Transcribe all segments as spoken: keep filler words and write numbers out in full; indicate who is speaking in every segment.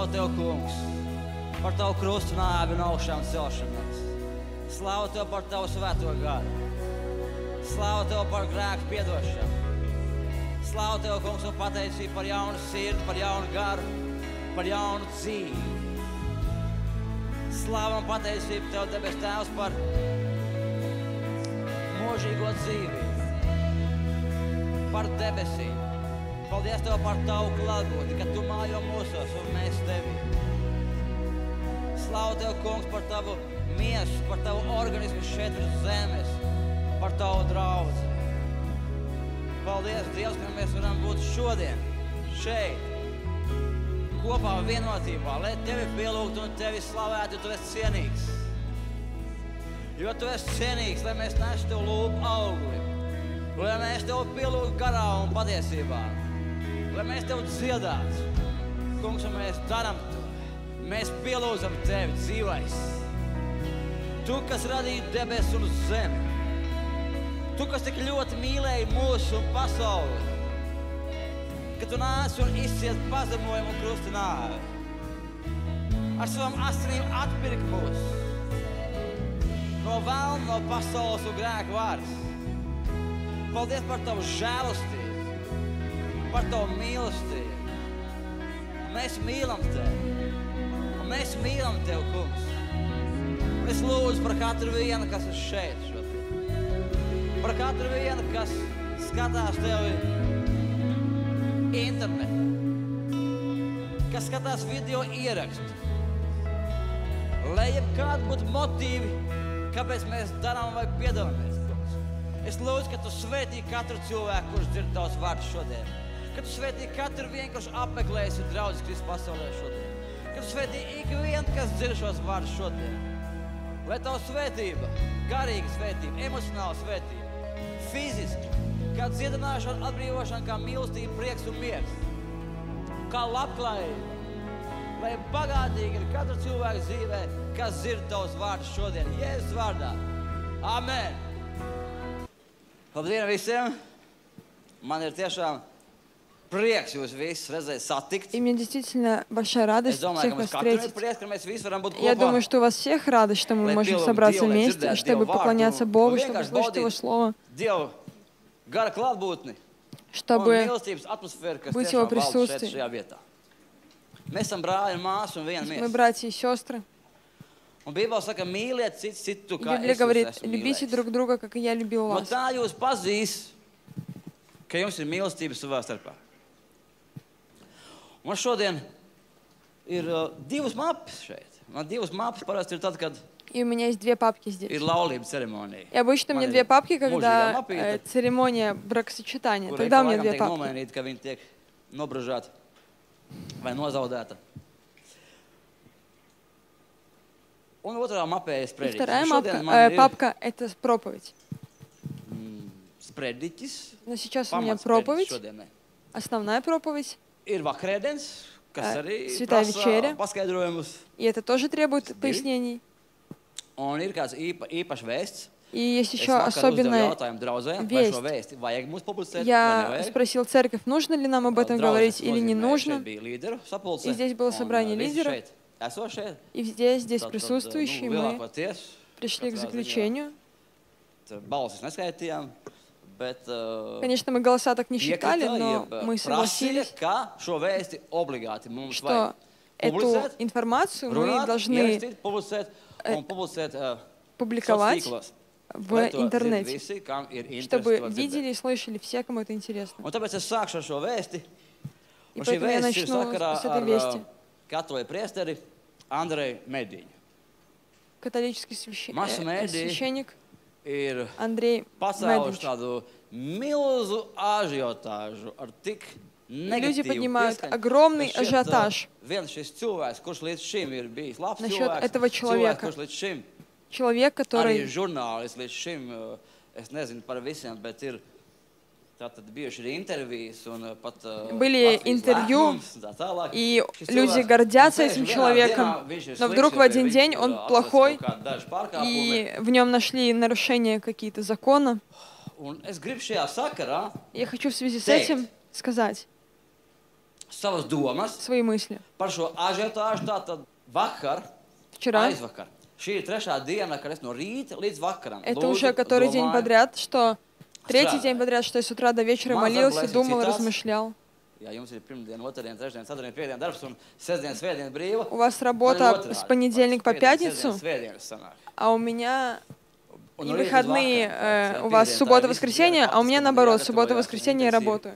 Speaker 1: Slavu Tev, kungs, par Tavu krustu nāvi un augšām celšanos. Slavu Tev par Tavu svēto garu. Slavu Tev par grēku piedošanu. Slavu Tev, kungs, un pateicību par jaunu sirdi, par jaunu garu, par jaunu dzīvi. Slavu un pateicību Tev, debes Tēvs, par mūžīgo dzīvību, par debesīm. Paldies Tev par Tavu klātbūtni, ka Tu mājo mūsos un mēs Tevi. Slavu Tev, kungs, par Tavu miesu, par Tavu organismu šeit uz zemes, par Tavu draudzi. Paldies, Dievs, ka mēs varam būt šodien, šeit, kopā vienotībā, lai Tevi pielūgtu un Tevi slavētu, jo Tu esi cienīgs. Jo Tu esi cienīgs, lai mēs nestu Tev lūpu augli, lai mēs Tev pielūgtu garā un patiesībā, lai mēs Tev dziedātu. Kungs, un mēs daram to, mēs pielūdzam Tevi dzīvais. Tu, kas radīji debesis un zemi, Tu, kas tik ļoti mīlēji mūsu un pasauli, ka Tu nāc un izciet pazemojumu un krusta nāvi. Ar savam asinīm atpirk mūs no vēlna, no pasaules un grēku varas. Paldies par Tavu žēlastību, par Tavu mīlestību. Un mēs mīlam Tevi. Un mēs mīlam Tevi, kungs. Un es lūdzu par katru vienu, kas ir šeit šodien. Par katru vienu, kas skatās Tevi internetā, kas skatās video ierakstu. Lai jebkādi būtu motīvi, kāpēc mēs darām vai piedalāmies. Es lūdzu, ka Tu svētī katru cilvēku, kurš dzird Tavus vārdus šodien. Ka Tu svētī katru vienu, kurš apmeklēs un draudzes Kristus pasaulē šodien. Ka Tu svētī ikvienu, kas dzird šos vārdus šodien. Lai Tavu svētība, garīga svētība, emocionāla svētība, fiziski, kā dziedināšana, atbrīvošana, kā mīlestība, prieks un miers, kā labklājība, lai bagātīgi ir katru cilvēku dzīvē, kas dzird Tavus vārdus šodien, Jēzus vārdā. Amen! Labdien visiem! Man ir tiešām prieks jūs visus redzēt, satikt.
Speaker 2: И мне действительно большая радость всех вас встретить.
Speaker 1: Я
Speaker 2: Я думаю, что у вас всех радость, что мы можем собраться вместе, чтобы поклоняться Богу, чтобы слышать Его Слово, чтобы быть в Его присутствии. Мы братья и сестры. Библия говорит, любите друг друга, как и я любил вас.
Speaker 1: Man šodien ir uh, divas mapas šeit. Man divas mapas parasti ir tad, kad
Speaker 2: И у меня есть две папки здесь.
Speaker 1: ir laulības ceremonija.
Speaker 2: И обычно у меня две папки, когда э, церемония бракосочетания. Тогда у меня две папки.
Speaker 1: Nomainīt, ka viņi tiek nobružāti vai nozaudēta. Un otrā mapē ir sprediķis.
Speaker 2: И вторая мапка, э, папка — это проповедь.
Speaker 1: Sprediķis.
Speaker 2: Но сейчас у меня проповедь, основная проповедь.
Speaker 1: Ir vakarēdienas, kas arī
Speaker 2: Святая вечеря.
Speaker 1: Paskaidrojumus.
Speaker 2: И это тоже требует пояснений.
Speaker 1: Un ir kāds īpa, īpašs vēsts.
Speaker 2: И есть еще особенная весть. Я спросил церковь, нужно ли нам об этом говорить или не нужно. И здесь было собрание лидеров. И здесь, здесь присутствующие мы пришли к заключению. Конечно, мы голоса так не считали, но мы согласились, что эту информацию мы должны публиковать в интернете, чтобы видели и слышали все, кому это интересно. И поэтому я начну с этой вести. Католический священник Андрей Медведич. Люди поднимают огромный ажиотаж насчет этого человека. Человек, который были интервью, и люди гордятся этим человеком, но вдруг в один день он плохой, и в нем нашли нарушения какие-то закона. Я хочу в связи с этим сказать, свои мысли. Вчера. Это уже который день подряд, что третий день подряд, что я с утра до вечера молился, думал, размышлял. У вас работа с понедельника по пятницу, а у меня и выходные, э, у вас суббота-воскресенье, а у меня наоборот, суббота-воскресенье я работаю.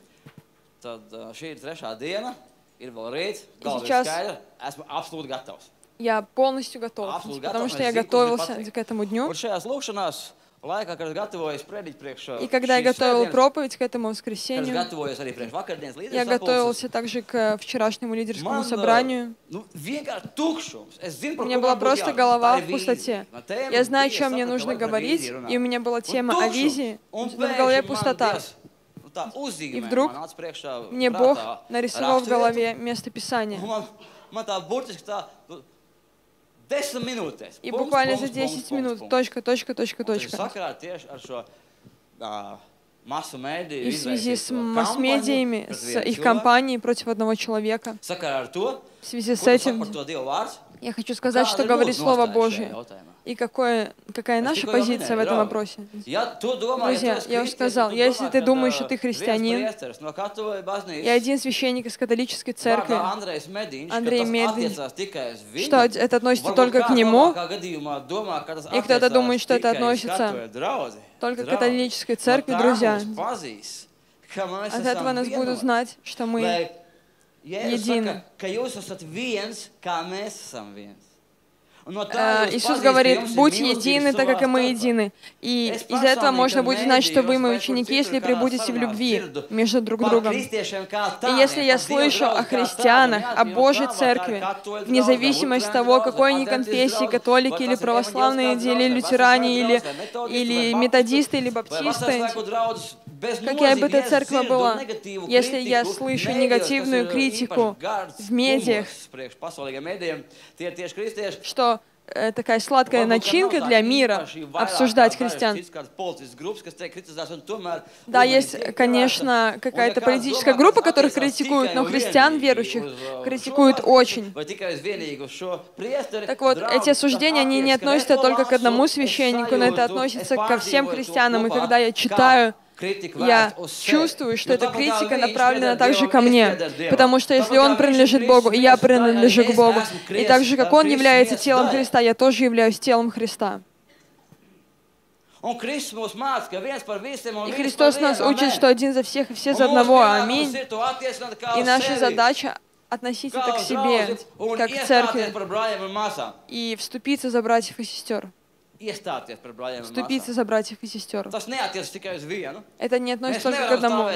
Speaker 2: И сейчас я полностью готов, потому что я готовился к этому дню. И когда я готовил проповедь к этому воскресенью, я готовился также к вчерашнему лидерскому собранию. У меня была просто голова в пустоте. Я знаю, о чем мне нужно говорить, и у меня была тема о визии, но в голове пустота. И вдруг мне Бог нарисовал в голове место Писания. И буквально за десять минут, точка, точка, точка, точка. И в связи с масс-медиями, с их кампанией против одного человека, в связи с этим я хочу сказать, что говорит Слово Божие. И какое, какая наша позиция в этом вопросе? Друзья, я уже сказал, если ты думаешь, что ты христианин, и один священник из католической церкви, Андрей Медвин, что это относится только к нему, и кто-то думает, что это относится только к католической церкви, друзья, от этого нас будут знать, что мы едины. Иисус говорит, будь едины, так как и мы едины. И из этого можно будет знать, что вы мои ученики, если пребудете в любви между друг другом. И если я слышу о христианах, о Божьей Церкви, вне зависимости от того, какой они конфессии, католики или православные, или лютеране, или, или методисты, или баптисты, какая бы эта церковь была, если я слышу негативную критику в медиах, что э, такая сладкая начинка для мира обсуждать христиан. Да, есть, конечно, какая-то политическая группа, которых критикуют, но христиан верующих критикуют очень. Так вот, эти осуждения, они не относятся только к одному священнику, но это относится ко всем христианам. И когда я читаю, я чувствую, что эта критика направлена также ко мне, потому что если он принадлежит Богу, и я принадлежу к Богу, и так же, как он является телом Христа, я тоже являюсь телом Христа. И Христос нас учит, что один за всех и все за одного. Аминь. И наша задача относить это к себе, как к церкви, и вступиться за братьев и сестер. Вступиться за братьев и сестер. Это не относится только к одному.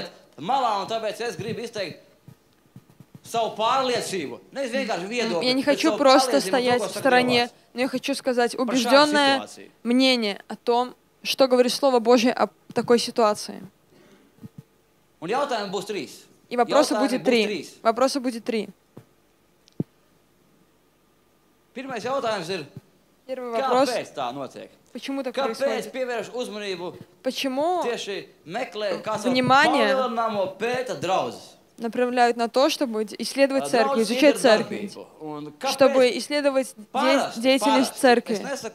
Speaker 2: Я не хочу просто стоять в стороне, но я хочу сказать убежденное мнение о том, что говорит Слово Божье о такой ситуации. И вопросы будет три. Вопросы будет три. Первый вопрос. Почему так происходит? Почему внимание направляют на то, чтобы исследовать церковь, изучать церковь, чтобы исследовать де деятельность церкви.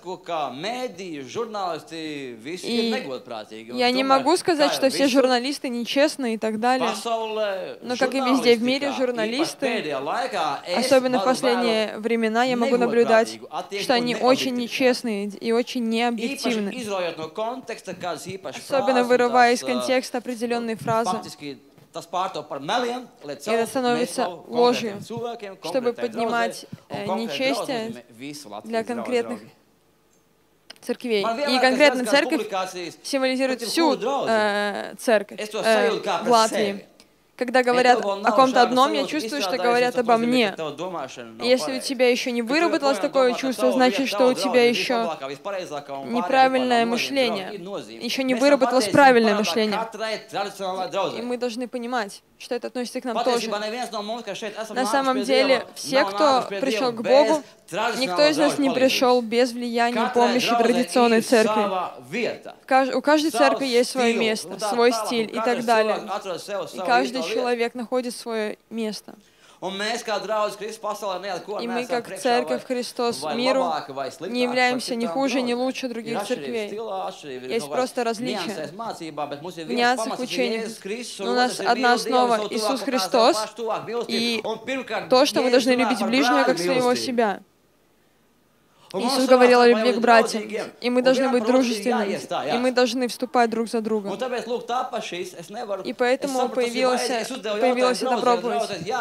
Speaker 2: И я не могу сказать, что все журналисты нечестные и так далее, но как и везде в мире, журналисты, особенно в последние времена, я могу наблюдать, что они очень нечестные и очень необъективны, особенно вырывая из контекста определенные фразы. И это становится ложью, чтобы поднимать э, нечестие для конкретных церквей. И конкретно церковь символизирует всю э, церковь э, в Латвии. Когда говорят о ком-то одном, я чувствую, что говорят обо мне. И если у тебя еще не выработалось такое чувство, значит, что у тебя еще неправильное мышление. Еще не выработалось правильное мышление. И мы должны понимать, что это относится к нам тоже. На самом деле, все, кто пришел к Богу, никто из нас не пришел без влияния и помощи традиционной церкви. У каждой церкви есть свое место, свой стиль и так далее. И каждый человек находит свое место. И мы, как Церковь Христос миру, не являемся ни хуже, ни лучше других церквей. Есть просто различия. В нюансах учения. Но у нас одна основа — Иисус Христос, и то, что мы должны любить ближнего, как своего себя. Иисус говорил о любви к братьям, и мы должны быть дружественными, и мы должны вступать друг за другом. И поэтому появилась, появилась эта проповедь.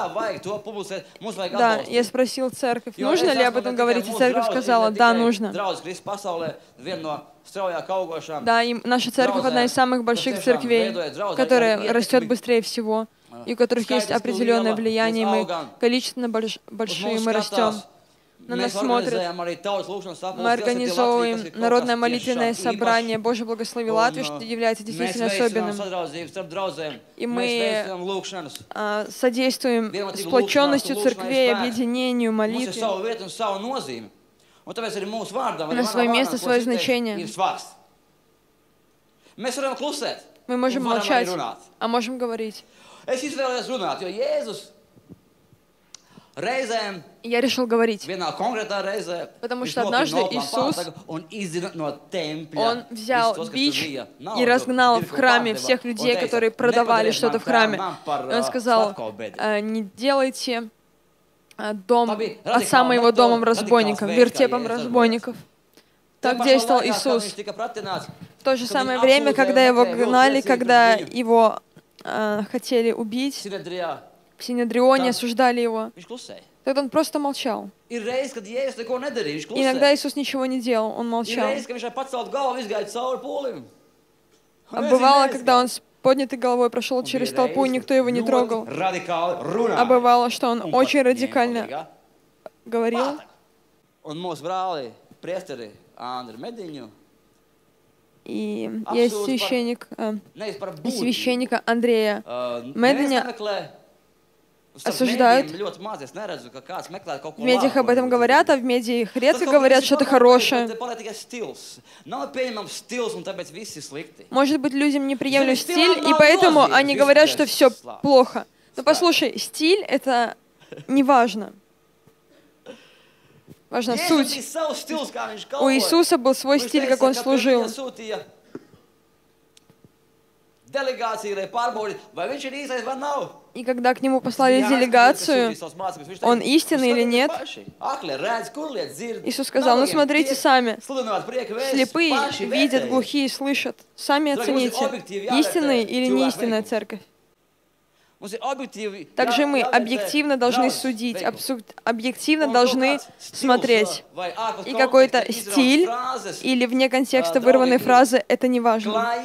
Speaker 2: Да, я спросил церковь, нужно ли об этом говорить, и церковь сказала, да, нужно. Да, и наша церковь одна из самых больших церквей, которая растет быстрее всего, и у которых есть определенное влияние, и мы количественно больш, большие мы растем. На нас смотрят. Мы организовываем народное молитвенное собрание Божье благослови Латвии, что является действительно особенным. И мы а, содействуем сплоченностью церквей, объединению, молитве. На свое место, свое значение. Мы можем молчать, а можем говорить. Я решил говорить, потому что однажды Иисус, Он взял бич и разгнал в храме всех людей, которые продавали что-то в храме. И Он сказал, не делайте дом отца моего домом разбойников, вертепом разбойников. Так действовал Иисус. В то же самое время, когда Его гнали, когда Его хотели убить, в Синедрионе осуждали Его, тогда Он просто молчал. Иногда Иисус ничего не делал, Он молчал. А бывало, когда Он с поднятой головой прошел через толпу, и никто Его не трогал. А бывало, что Он очень радикально говорил. И есть священник, э, священника Андрея Мединя, осуждают. В медиах об этом говорят, а в медиах редко говорят что-то хорошее. Может быть, людям не приемлем стиль, и поэтому они говорят, что все плохо. Но послушай, стиль — это не важно. Важна суть. У Иисуса был свой стиль, как Он служил. И когда к Нему послали делегацию, Он истинный или нет? Иисус сказал, ну смотрите сами. Слепые видят, глухие слышат. Сами оцените, истинная или не истинная церковь. Также мы объективно должны судить, объективно должны смотреть. И какой-то стиль или вне контекста вырванной фразы — это не важно.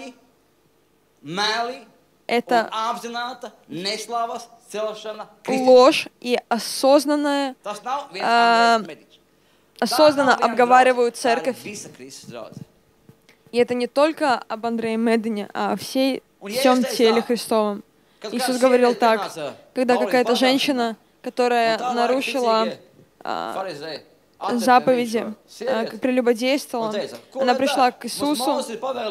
Speaker 2: Это ложь и осознанная, а, осознанно обговаривают церковь. И это не только об Андрее Медине, а о всей, всем теле Христовом. Иисус говорил так, когда какая-то женщина, которая нарушила а, заповеди, а, прелюбодействовала, она пришла к Иисусу,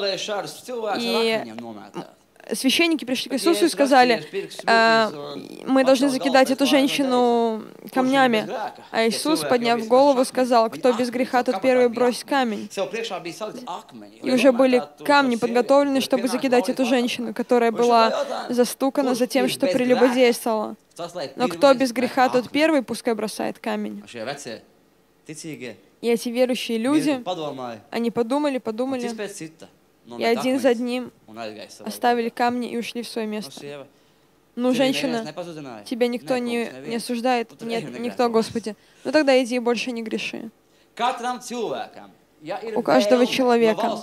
Speaker 2: и священники пришли к Иисусу и сказали, а, мы должны закидать эту женщину камнями. А Иисус, подняв голову, сказал, кто без греха, тот первый бросит камень. И уже были камни подготовлены, чтобы закидать эту женщину, которая была застукана за тем, что прелюбодействовала. Но кто без греха, тот первый, пускай бросает камень. И эти верующие люди, они подумали, подумали, и один за одним оставили камни и ушли в свое место. Ну, женщина, тебя никто не, не осуждает? Нет, никто, Господи. Ну тогда иди и больше не греши. У каждого человека,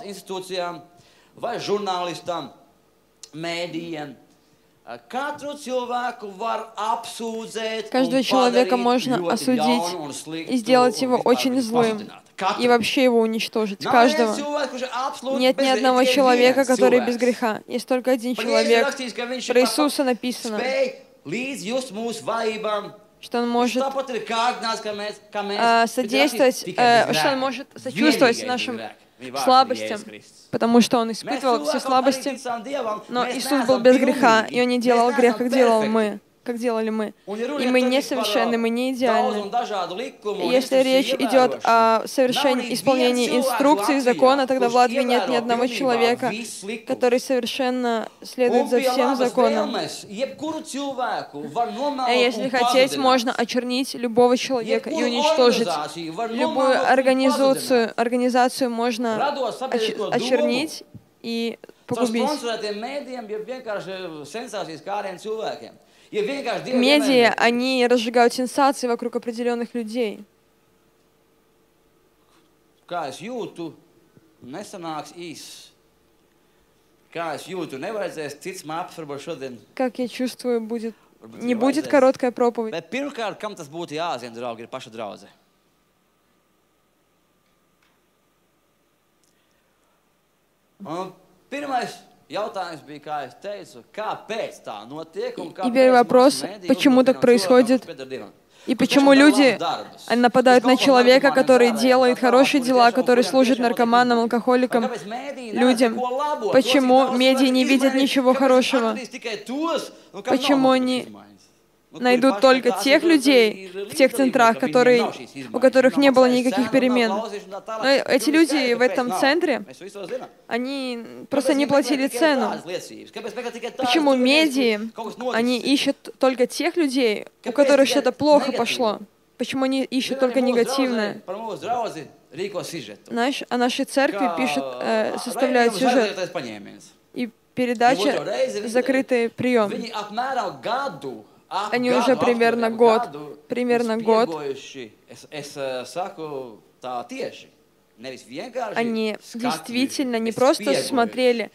Speaker 2: каждого человека можно осудить и сделать его очень злым, и вообще его уничтожить, каждого. Нет ни одного человека, который без греха. Есть только один человек. Про Иисуса написано, что Он может э, содействовать, э, что Он может сочувствовать нашим слабостям, потому что Он испытывал все слабости, но Иисус был без греха, и Он не делал грех, как делал мы. как делали мы. И мы несовершенны, мы не идеальны. И если речь идет о совершении исполнении инструкций закона, тогда в Латвии нет ни одного человека, который совершенно следует за всем законом. А если хотеть, можно очернить любого человека и уничтожить. Любую организацию, организацию можно оч очернить и погубить. Медиа, они разжигают сенсации вокруг определенных людей. Как я чувствую, будет, не будет короткая проповедь. И первый вопрос, почему так происходит, и почему люди нападают на человека, который делает хорошие дела, который служит наркоманам, алкоголикам, людям. Почему медиа не видят ничего хорошего? Почему они найдут только тех людей в тех центрах, которые, у которых не было никаких перемен. Но эти люди в этом центре, они просто не платили цену. Почему медиа, они ищут только тех людей, у которых что-то плохо пошло? Почему они ищут только негативное? Наш, о нашей церкви пишут, э, составляют сюжет. И передача «Закрытый прием». Они уже примерно год, примерно год, они действительно не просто смотрели,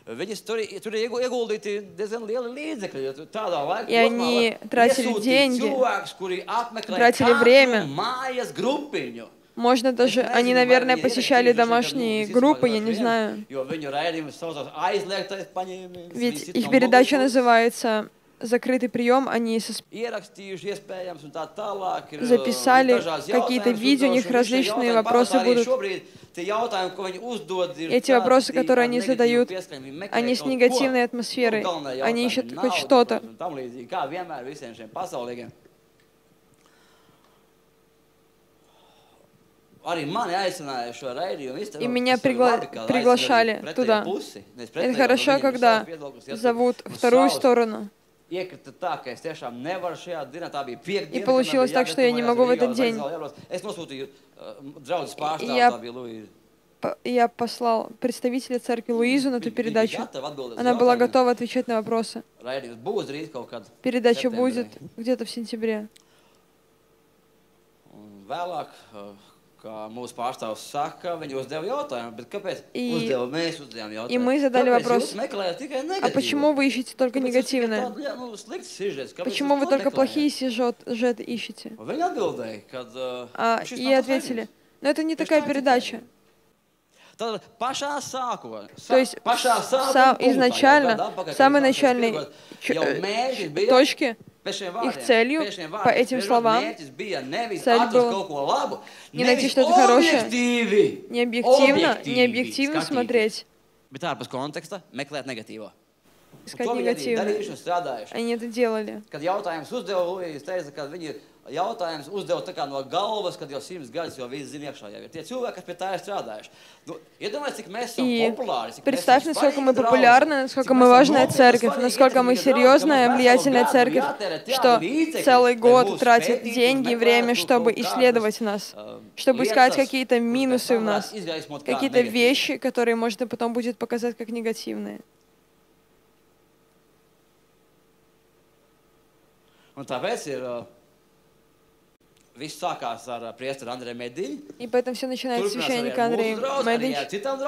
Speaker 2: и они тратили деньги, тратили время. Можно даже, они, наверное, посещали домашние группы, я не знаю. Ведь их передача называется «Закрытый прием», они записали какие-то видео, у них различные вопросы будут. Эти вопросы, которые они задают, они с негативной атмосферой, они ищут хоть что-то. И меня пригла приглашали туда. Это хорошо, когда зовут вторую сторону. И получилось так, что я не могу в этот день. Я, я послал представителя церкви Луизу на эту передачу. Она была готова отвечать на вопросы. Передача будет где-то в сентябре. И, и мы задали вопрос, а почему вы ищете только негативное? Почему вы только плохие сюжеты ищете? А, и ответили, но это не такая передача. То есть сам, изначально, в самой начальной точке, их целью, по этим словам, цель была не найти что-то хорошее, не объективно, не объективно смотреть, искать негативное. Они это делали. Jautājums uzdeva tā kā no galvas, kad jau simts gadus jau viss zina iekšā jau ir. Tie cilvēki, kas pie tā ir strādājuši. Nu, iedomājieties, cik mēs esam популярны. Представь, насколько мы популярны, насколько мы важная церковь, насколько мы серьезная, влиятельная церковь, что целый год тратит деньги и время, чтобы исследовать нас, чтобы искать какие-то минусы в нас, какие-то вещи, которые можно потом будет показать как негативные. Un tāpēc ir И поэтому все начинается с священника Андрея Медича.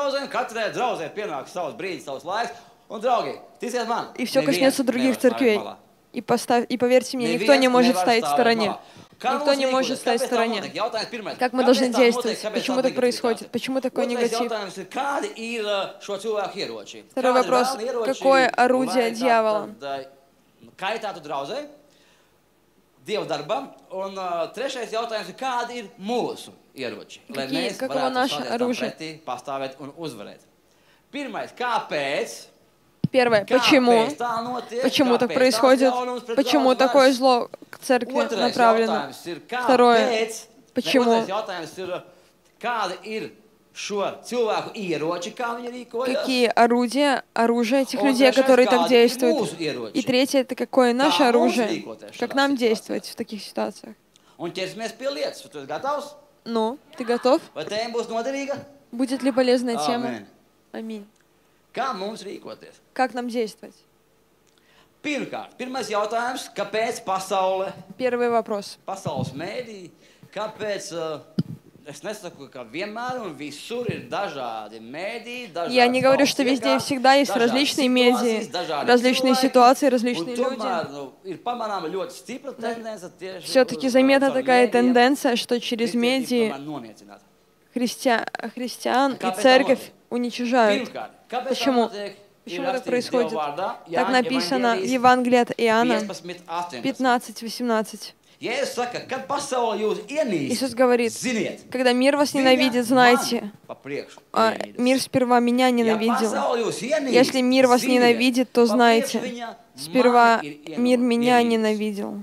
Speaker 2: И все коснется других церквей. И, поставь, и поверьте мне, никто не может стоять в стороне. Никто не может стоять в стороне. Как мы должны действовать? Почему так происходит? Почему такой негатив? Второй вопрос. Какое орудие дьявола? Dieva darbam, un uh, trešais jautājums ir, kādi ir mūsu ieroči, lai mēs varētu šodien tam pretī pastāvēt un uzvarēt. Pirmais, kāpēc Первое. Почему? Почему так происходит? Почему такое зло к церкви направлено? Второе. Почему? Какие орудия, оружие этих людей, которые так действуют? И третье, это какое наше оружие? Как нам действовать в таких ситуациях? Ну, ты готов? Будет ли полезная тема? Аминь. Как нам действовать? Первый вопрос. Я не говорю, что везде и всегда есть различные медиа, различные ситуации, различные люди. Все-таки заметна такая тенденция, что через медиа христиан, христиан и церковь уничижают. Почему? Почему так происходит? Так написано в Евангелии от Иоанна пятнадцать восемнадцать. Иисус говорит, когда мир вас ненавидит, знайте, мир сперва меня ненавидел. Если мир вас ненавидит, то знайте, сперва мир меня ненавидел.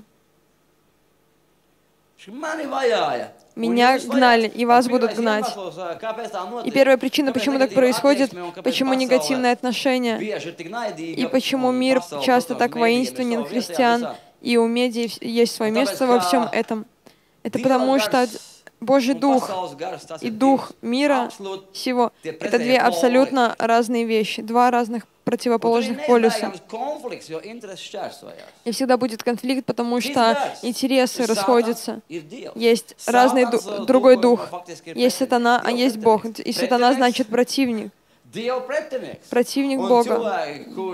Speaker 2: Меня гнали, и вас будут гнать. И первая причина, почему так происходит, почему негативное отношение, и почему мир часто так воинственен христиан, и у медиа есть свое место во всем этом. Это потому что Божий Дух и Дух мира всего — это две абсолютно разные вещи, два разных противоположных полюса. И всегда будет конфликт, потому что интересы расходятся. Есть разный ду другой дух. Есть сатана, а есть Бог. И сатана значит противник. Противник Бога.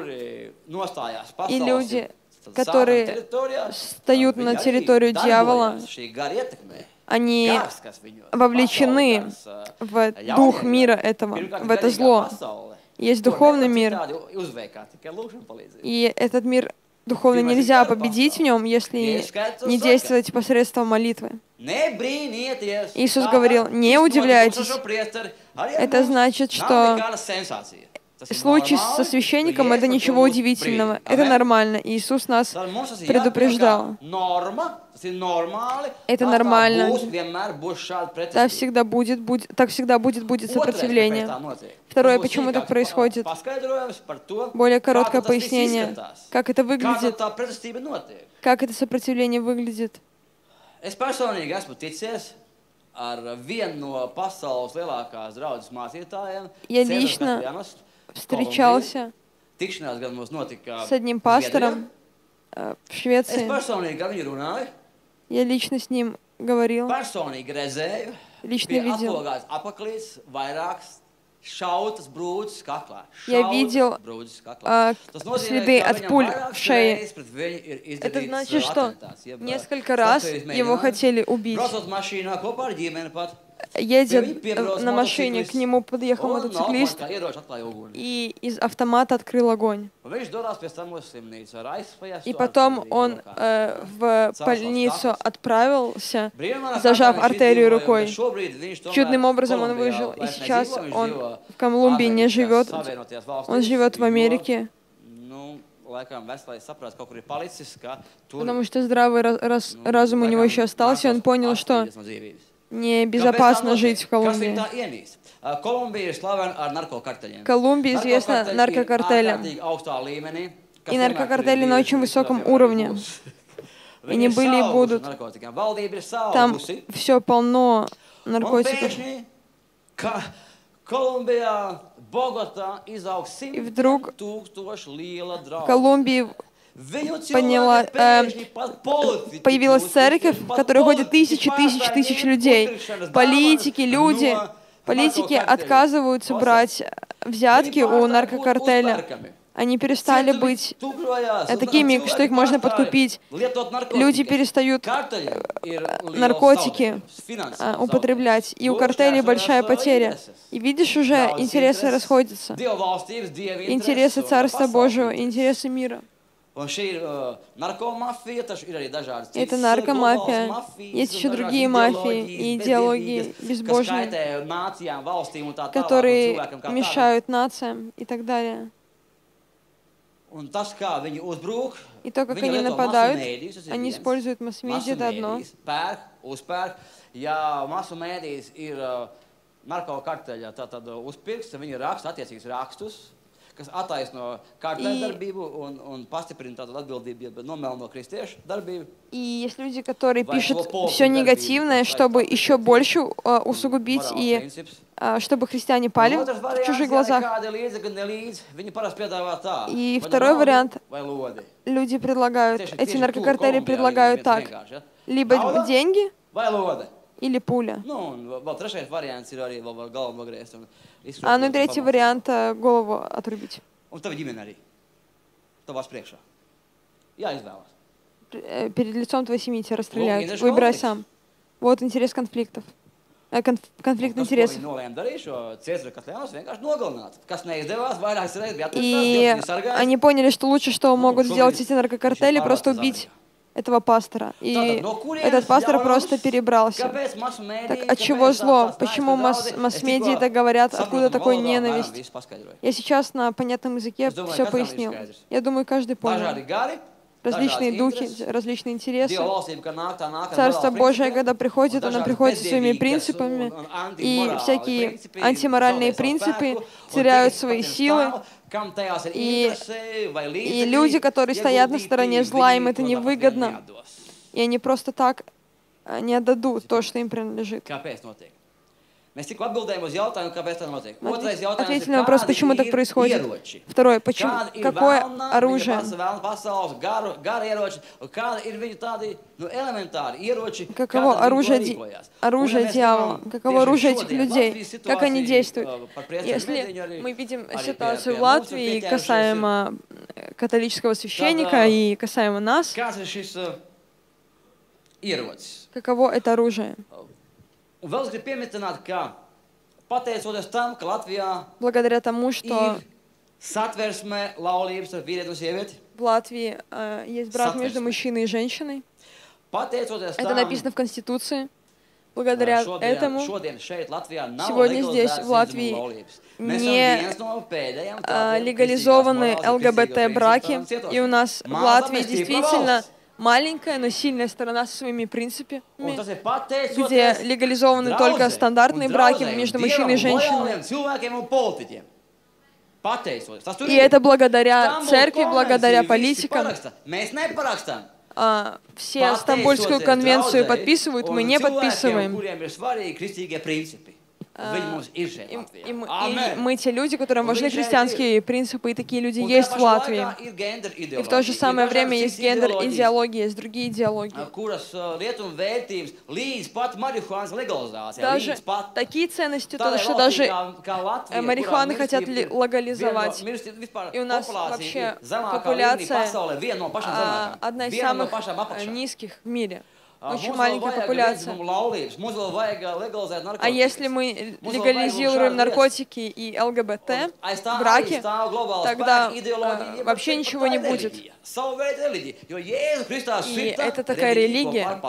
Speaker 2: И люди, которые встают на территорию дьявола, они вовлечены в дух мира этого, в это зло. Есть духовный мир, и этот мир духовный нельзя победить в нем, если не действовать посредством молитвы. Иисус говорил, не удивляйтесь. Это значит, что случай со священником — это ничего удивительного, это нормально. Иисус нас предупреждал. Это нормально. Так всегда будет, будет, так всегда будет, будет сопротивление. Второе, почему так происходит? Более короткое пояснение. Как это выглядит? Как это сопротивление выглядит? Я лично встречался с одним пастором в Швеции. Я лично с ним говорил, лично видел. Я видел а, следы от пуль в шее. Это значит, что несколько раз его хотели убить. Едет на машине, к нему подъехал мотоциклист и из автомата открыл огонь. И потом он э, в больницу отправился, зажав артерию рукой. Чудным образом он выжил. И сейчас он в Колумбии не живет, он живет в Америке. Потому что здравый раз, разум у него еще остался, и он понял, что небезопасно жить в Колумбии. Колумбия известна наркокартелем. И наркокартели на очень высоком уровне. И не были и будут. Там все полно наркотиков. И вдруг в Колумбии поняла, э, появилась церковь, в которой ходят тысячи, тысячи, тысяч людей. Политики, люди, политики отказываются брать взятки у наркокартеля. Они перестали быть такими, что их можно подкупить. Люди перестают наркотики употреблять, и у картелей большая потеря. И видишь, уже интересы расходятся. Интересы Царства Божьего, интересы мира. Это наркомафия. Есть еще другие мафии и идеологии безбожные, которые мешают нациям и так далее. И то, как они нападают, они используют масс-медиа, это одно.
Speaker 1: Ja masu mēdījis ir uh, narkokarteļa, tātad uzpirks, viņi raksta attiecīgus rakstus, kas attaisno karteļdarbību un, un pastiprina tātad atbildību, nomelno kristiešu darbību.
Speaker 2: И есть люди, которые пишут все негативное, чтобы еще больше uh, усугубить и uh, чтобы христиане пали в чужих глазах. И второй вариант. Люди предлагают, эти наркокартели предлагают так. Либо деньги, или пуля. А ну и третий вариант — голову отрубить. Перед лицом твоей семьи тебя расстреляют. Выбирай сам. Вот интерес конфликтов. Конф, конфликт интересов. И они поняли, что лучше, что могут сделать эти наркокартели, просто убить этого пастора. И этот пастор просто перебрался. Так от чего зло? Почему масс- масс-медиа так говорят? Откуда такой ненависть? Я сейчас на понятном языке все пояснил. Я думаю, каждый понял. Различные духи, различные интересы. Царство Божие, когда приходит, оно приходит со своими принципами, и всякие антиморальные принципы теряют свои силы. И, и люди, которые стоят на стороне зла, им это невыгодно. И они просто так не отдадут то, что им принадлежит. Вот ответьте на вопрос, почему так происходит. Второе, почему, какое оружие? Каково оружие, оружие дьявола? Каково оружие этих людей? Как они действуют? Если мы видим ситуацию в Латвии касаемо католического священника и касаемо нас, каково это оружие? Благодаря тому, что в Латвии э, есть брак между мужчиной и женщиной, это написано в Конституции. Благодаря этому сегодня здесь, в Латвии, не э, легализованы ЛГБТ-браки, и у нас в Латвии действительно маленькая, но сильная сторона со своими принципами, где легализованы только стандартные браки между мужчиной и женщиной. И это благодаря церкви, благодаря политикам. А, все Стамбульскую конвенцию подписывают, мы не подписываем. А, и, и, мы, и мы те люди, которым важны христианские принципы, и такие люди есть в Латвии. И в то же самое время есть гендер-идеология, есть другие идеологии. Даже такие ценности, то, что даже марихуану хотят легализовать. И у нас вообще популяция а, одна из самых низких в мире. Очень маленькая популяция. А если мы легализируем наркотики и ЛГБТ, браки, тогда э, вообще ничего не будет. И это такая религия.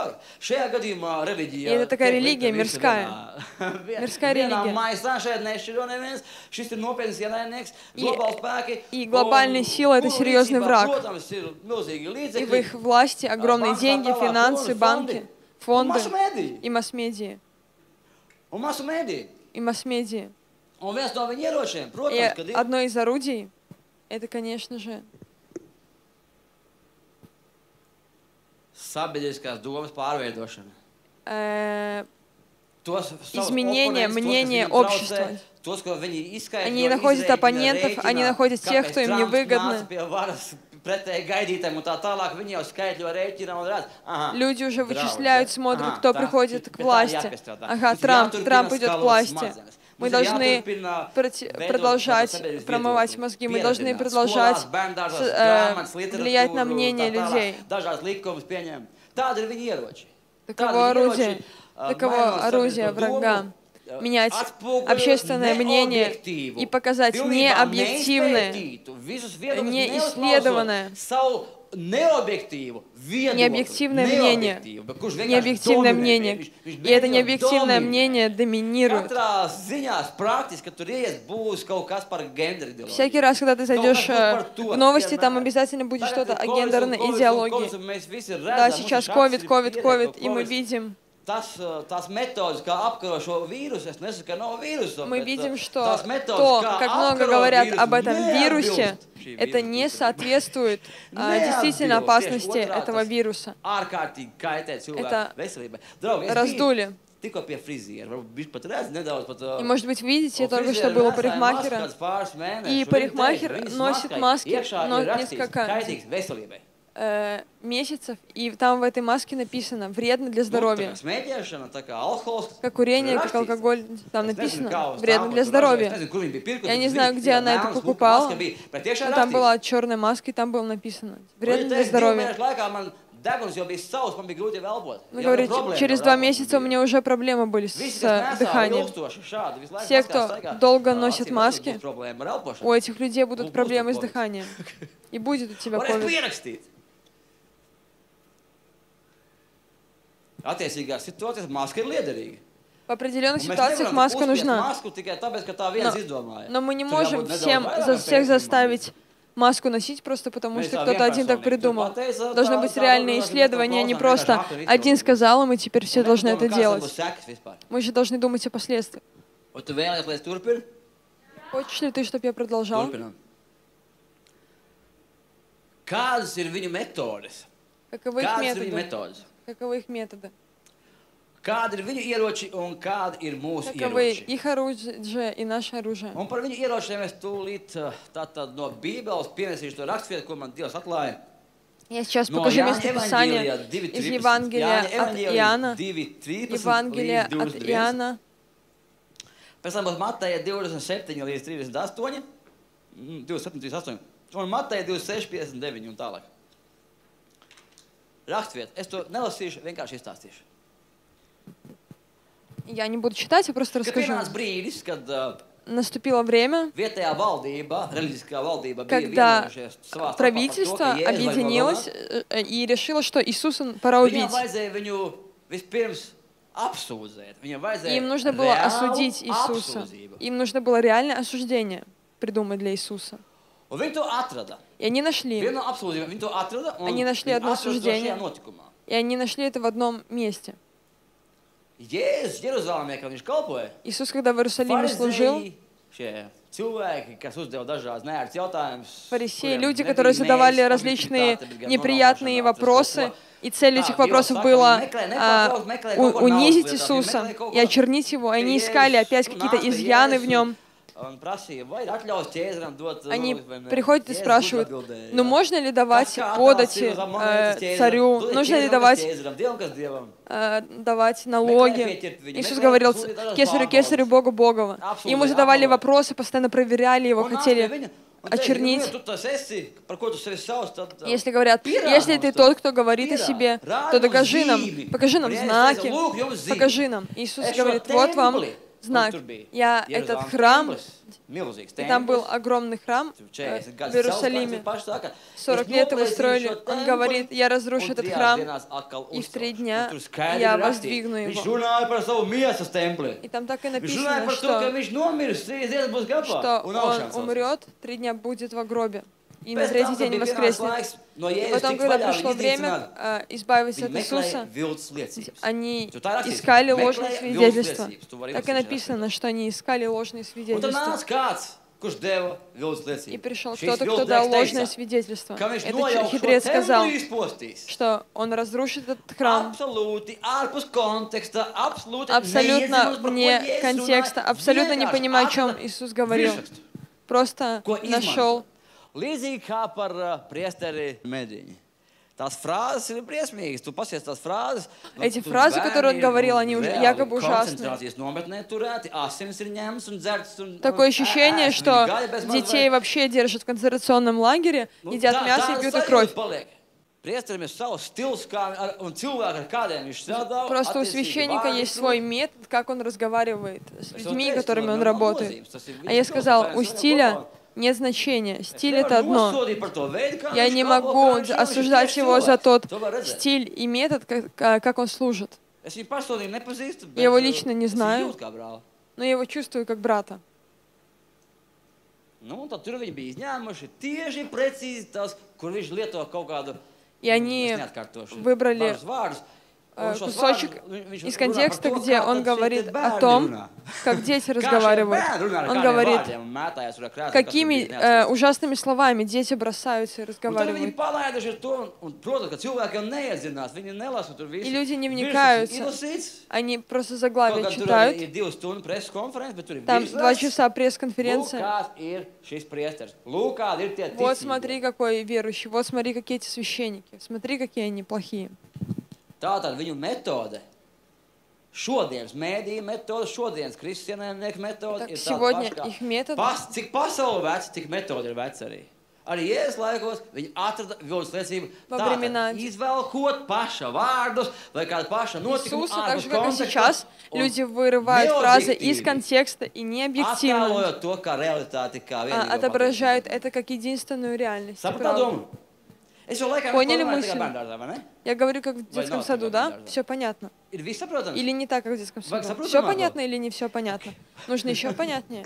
Speaker 2: И это такая религия мирская. Мирская религия. И, и глобальная сила — это серьезный враг. И в их власти огромные деньги, финансы, банки, фонды и масс-медиа. И масс-медиа. И одно из орудий — это, конечно же, э, изменение мнения общества. Они находят оппонентов, они находят тех, кто им невыгодны. Люди уже вычисляют, смотрят, кто приходит к власти. Ага, Трамп, Трамп идет к власти. Мы должны продолжать промывать мозги, мы должны продолжать э, влиять на мнение людей. Таково орудие, таково орудие врага. менять общественное мнение и показать необъективное, неисследованное, необъективное мнение, необъективное мнение, и это необъективное мнение доминирует. Всякий раз, когда ты зайдешь в новости, там обязательно будет что-то о гендерной идеологии. Да, сейчас ковид, ковид, ковид, и мы видим, мы видим, что то, как много говорят об этом вирусе, это не соответствует а, действительно опасности этого вируса. Это раздули. И, может быть, видите, я только что был у парикмахера, и парикмахер носит маски, но несколько э, месяцев, и там в этой маске написано «вредно для здоровья». Как курение, как алкоголь, там написано «вредно для здоровья». Я не знаю, где она это покупала, но там была черная маска, и там было написано «вредно для здоровья». Вы говорите, через два месяца у меня уже проблемы были с дыханием. Те, кто долго носит маски, у этих людей будут проблемы с дыханием. И будет у тебя ковид. В определенных ситуациях маска нужна. Но, но мы не можем всем, за, всех заставить маску носить просто потому, что кто-то один так придумал. Должно быть реальное исследование, а не просто один сказал, и мы теперь все должны это делать. Мы же должны думать о последствиях. Хочешь ли ты, чтобы я продолжал? Каковы их методы? Каковы их методы?
Speaker 3: Kādi ir viņu ieroči un kādi ir mūsu
Speaker 2: Каковы
Speaker 3: ieroči?
Speaker 2: их оружие и наше оружие?
Speaker 3: Un par viņu ieročiem es tūlīt tātad no Bībeles pienesīšu to rakstvietu, ko man Dievs atklāja.
Speaker 2: Я сейчас покажу местописание из Евангелия от Иоанна. Евангелие от Иоанна.
Speaker 3: Pēc tam būs Mateja divdesmit septiņi līdz trīsdesmit astoņi. divdesmit septiņi, trīsdesmit astoņi. Un Mateja divdesmit seši, piecdesmit deviņi un tālāk. Rakstvieta. Es to nelasīšu, vienkārši izstāstīšu.
Speaker 2: Я не буду читать, я просто расскажу. Наступило время, когда правительство объединилось и решило, что Иисуса пора убить. Им нужно было осудить Иисуса. Им нужно было реальное осуждение придумать для Иисуса. И они нашли. Они нашли одно осуждение. И они нашли это в одном месте. Иисус, когда в Иерусалиме служил, фарисеи, люди, которые задавали различные неприятные вопросы, и целью этих вопросов было а, у, унизить Иисуса и очернить Его, и они искали опять какие-то изъяны в Нем. Они приходят и спрашивают, ну можно ли давать подати э, царю, нужно ли давать, э, давать налоги. Иисус говорил, кесарю, кесарю, Богу, Богово. Ему задавали вопросы, постоянно проверяли его, хотели очернить. Если говорят, если ты тот, кто говорит о себе, то докажи нам, покажи нам знаки, покажи нам. Иисус говорит, вот вам знак. Я этот храм, и там был огромный храм э, в Иерусалиме. сорок лет его строили. Он говорит, я разрушу этот храм, и в три дня я воздвигну его. И там так и написано, что, что он умрет, три дня будет в гробе. И на третий день воскреснет. И потом, когда пришло время э, избавиться от Иисуса, они искали ложные свидетельства. Так и написано, что они искали ложные свидетельства. И пришел кто-то, кто дал ложное свидетельство. Этот хитрец сказал, что он разрушит этот храм абсолютно вне контекста, абсолютно не понимая, о чем Иисус говорил. Просто нашел.
Speaker 3: Līdzīgi kā par uh, priesteri Mediņu. Tās фразы ir briesmīgas. Tu pasies tās фразы.
Speaker 2: Эти фразы, которые он говорил, они уже якобы ужасные. Такое ощущение, что детей вообще держат в концентрационном лагере, едят мясо и пьют кровь. Просто у священника есть свой метод, как он разговаривает с людьми, которыми он работает. А я сказал, у стиля нет значения. Стиль — это одно. Я не могу осуждать его за тот стиль и метод, как, как он служит. Я его лично не знаю, но я его чувствую как брата. И они выбрали кусочек из контекста, где он говорит о том, как дети разговаривают. Он говорит, какими э, ужасными словами дети бросаются и разговаривают. И люди не вникаются. Они просто заглавие читают. Там два часа пресс-конференция. Вот смотри, какой верующий. Вот смотри, какие эти священники. Смотри, какие они плохие.
Speaker 3: Tātad viņu metode, šodienas mēdīja metode, šodienas kristianieku metode ir tāda paša, pas, cik pasauli veci, tik metode ir veci arī. Arī Jēzus laikos viņi atrada vilnas liecību, tātad izvelkot paša vārdus vai kāda paša notikuma ārpus konteksta un
Speaker 2: люди вырывают фразы из контекста и не объективно
Speaker 3: to, kā realitāti, kā vienīgo
Speaker 2: отображают это как единственную реальность. Поняли мысль? Я говорю, как в детском саду, да? Все понятно. Или не так, как в детском саду? Все понятно или не все понятно? Нужно еще понятнее.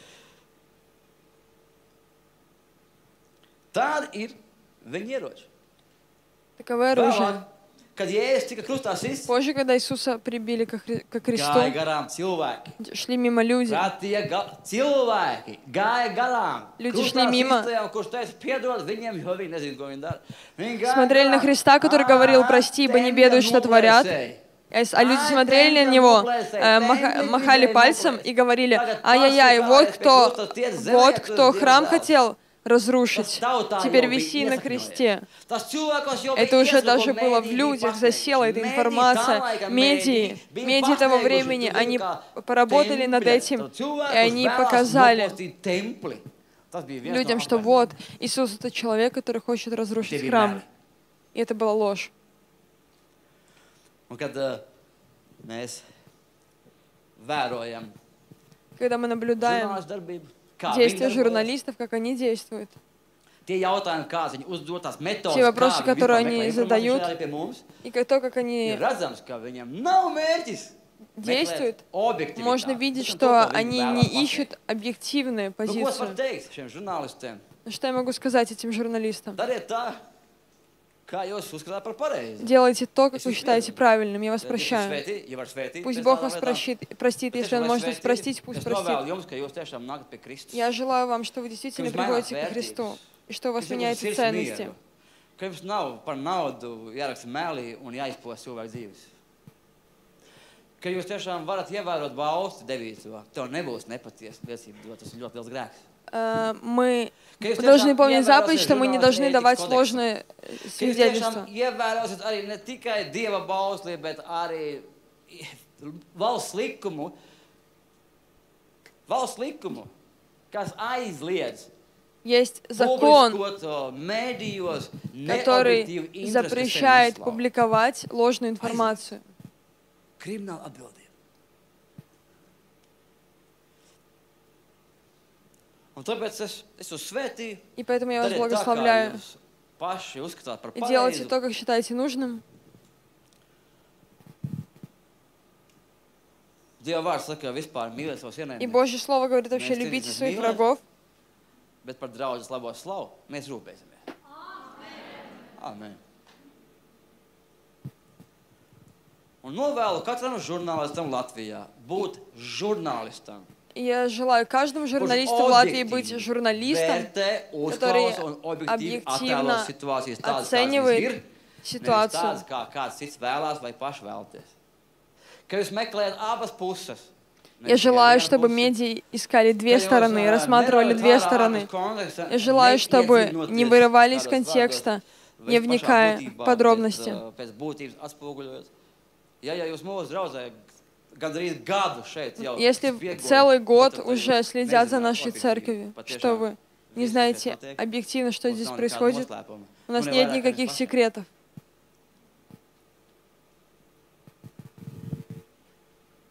Speaker 2: Таково оружие. Позже, когда Иисуса прибили ко, хри... ко кресту, шли мимо люди. Люди шли мимо. Смотрели на Христа, который говорил, прости, ибо не бедуют, что творят. А люди смотрели на него, махали пальцем и говорили, ай-яй-яй, вот кто, вот кто храм хотел разрушить, теперь виси на кресте. Это уже даже было в людях, засела эта информация. Медии, медии того времени, они поработали над этим, и они показали людям, что вот, Иисус — это человек, который хочет разрушить храм. И это была ложь. Когда мы наблюдаем действия журналистов, как они действуют, те вопросы, которые они задают, и то, как они действуют, можно видеть, что они не ищут объективную позицию. Что я могу сказать этим журналистам? Делайте то, как вы считаете правильным. Я вас прощаю. Пусть Бог вас простит, простит, если Он может вас простить, пусть простит. Я желаю вам, что вы действительно приходите к Христу, и что у вас меняются ценности.
Speaker 3: Ka jūs tiešām varat ievērot valsti devīto, tev nebūs nepatiesa liecība dot, tas ir ļoti liels grēks.
Speaker 2: Мы должны помнить заповедь, что мы не должны давать ложные свидетельства. Есть закон, который запрещает публиковать ложную информацию. И поэтому я вас благословляю. И делайте то, как считаете нужным. И Божье Слово говорит вообще, любите своих врагов. Аминь. Я желаю каждому журналисту в Латвии быть журналистом, который объективно оценивает ситуацию. Я желаю, чтобы медиа искали две стороны, рассматривали две стороны. Я желаю, чтобы не вырывали из контекста, не вникая в подробности. Если целый год уже следят за нашей церковью, что вы не знаете объективно, что здесь происходит, у нас нет никаких секретов.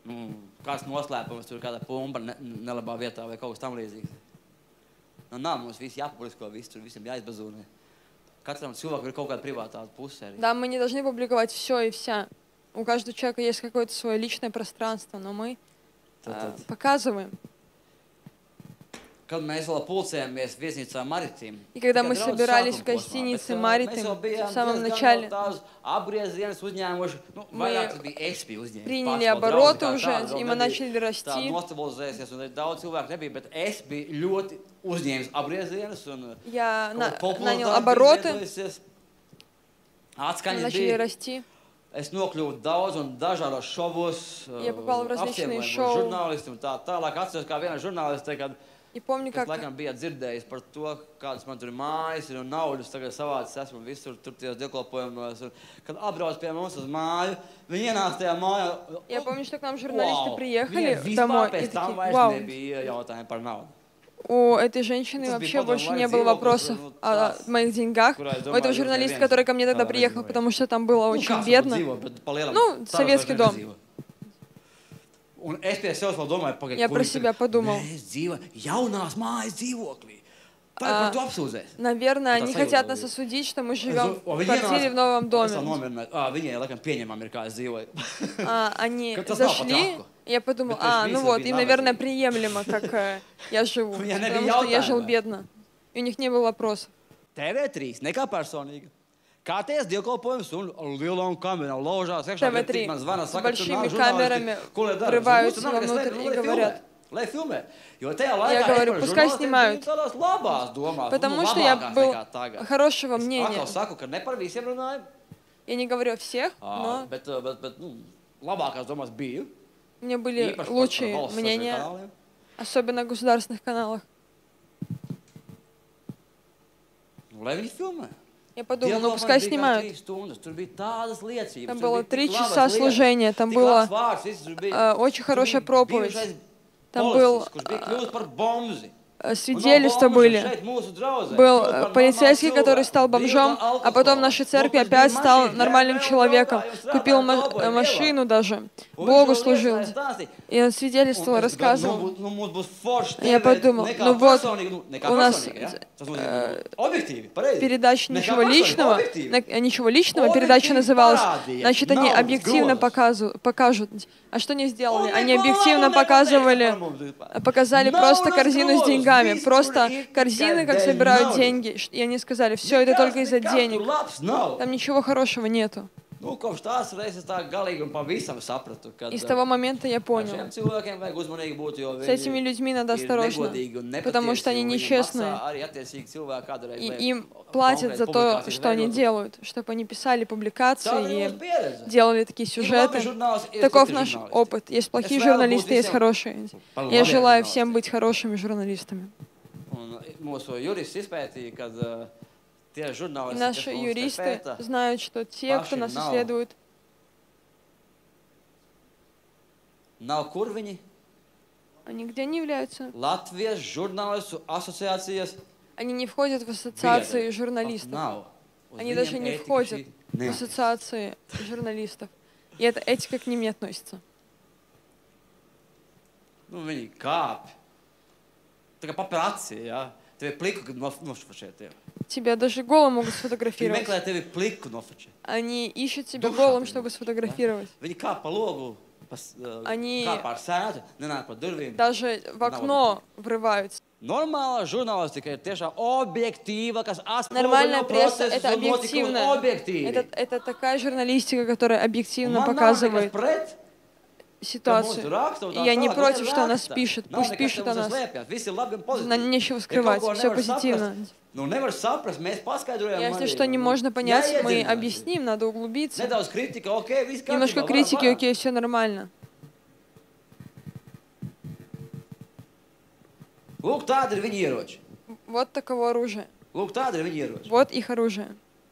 Speaker 3: nu, kāds noslēpums, tur kāda pumpa ne, nelabā vietā vai kaut kas tam līdzīgs. Nu, nav, mums visi jāpublisko, visi tur visiem jāizbazūnē. Katram cilvēkam ir kaut kāda privātā puse.
Speaker 2: Да, мы не должны публиковать все и вся. У каждого человека есть какое-то свое личное пространство, но мы э, показываем.
Speaker 3: Kad mēs vēl pulcējāmies viesnīcā Maritim,
Speaker 2: и когда мы собирались в гостинице Маритим в самом начале, мы приняли обороты уже, и мы начали расти. Я на, нанял обороты, мы начали расти.
Speaker 3: Es nokļuvu daudz un dažādos šovos, apciemoju žurnālisti un tā tālāk. Atceros, kā viena žurnāliste, kad
Speaker 2: И помню, как...
Speaker 3: Es laikam bija dzirdējis par to, kādas man tur ir mājas un naudas tagad savācis esmu visur, tur tajos dievkalpojumos. Kad atbrauc pie mums uz māju, viņi ienāca tajā mājā.
Speaker 2: Я помню, что к нам журналисты wow, приехали
Speaker 3: домой
Speaker 2: и такие, вау. У этой женщины вообще больше не было вопросов о моих деньгах. У этого журналиста, который ко мне тогда приехал, потому что там было очень бедно. Ну, советский дом. Я про себя подумал. А, наверное, они хотят нас осудить, что мы живем в квартире в новом доме. А, они зашли, и я подумал, а, ну вот, им, наверное, приемлемо, как э, я живу, потому что я жил бедно. И у них не было вопросов.
Speaker 3: Kārtēs dievkalpojums un lielām kamerām ložās.
Speaker 2: тэ вэ три с большими камерами врываются вовнутрь и говорят. Я говорю, пускай снимают. Потому что я был хорошего мнения. Я не говорю о всех, но у меня были лучшие мнения, особенно в государственных каналах. Я подумал, ну пускай снимают. Там было три часа служения, там была э, очень хорошая проповедь. Там был э, свидетельства были. Был э, полицейский, который стал бомжом, а потом в нашей церкви опять стал нормальным человеком. Купил ма машину даже. Богу служил. И он свидетельствовал, рассказывал. Я подумал, ну вот, у нас э, передача ничего личного, ничего личного, передача называлась, значит, они объективно показывают, покажут. А что они сделали? Они объективно показывали, показали просто корзину с деньгами, просто корзины, как собирают деньги. И они сказали, все, это только из-за денег. Там ничего хорошего нету. И с того момента я понял, с этими людьми надо осторожно, потому что они нечестные, и им платят за то, что они делают, чтобы они писали публикации и делали такие сюжеты. Таков наш опыт. Есть плохие журналисты, есть хорошие. Я желаю всем быть хорошими журналистами. И наши юристы знают, что те, кто нас исследует, они где не являются? Они не входят в ассоциации журналистов. Они даже не входят в ассоциации журналистов. И эта этика к ним не относится.
Speaker 3: Ну, viņi kāp. Tā kā paparazzi, jā.
Speaker 2: Тебя даже голым могут сфотографировать. Они ищут тебя голым, чтобы сфотографировать. Они даже в окно врываются.
Speaker 3: Нормальная журналистика — это объектива,
Speaker 2: нормальная пресса — это объективно. Это, это такая журналистика, которая объективно показывает ситуацию. И я не против, что о нас пишет. Пусть пишут о нас. Нам нечего скрывать. Все позитивно. Если что не можно понять, мы объясним, надо углубиться. Немножко критики, окей, все нормально. Вот таково оружие. Вот их оружие.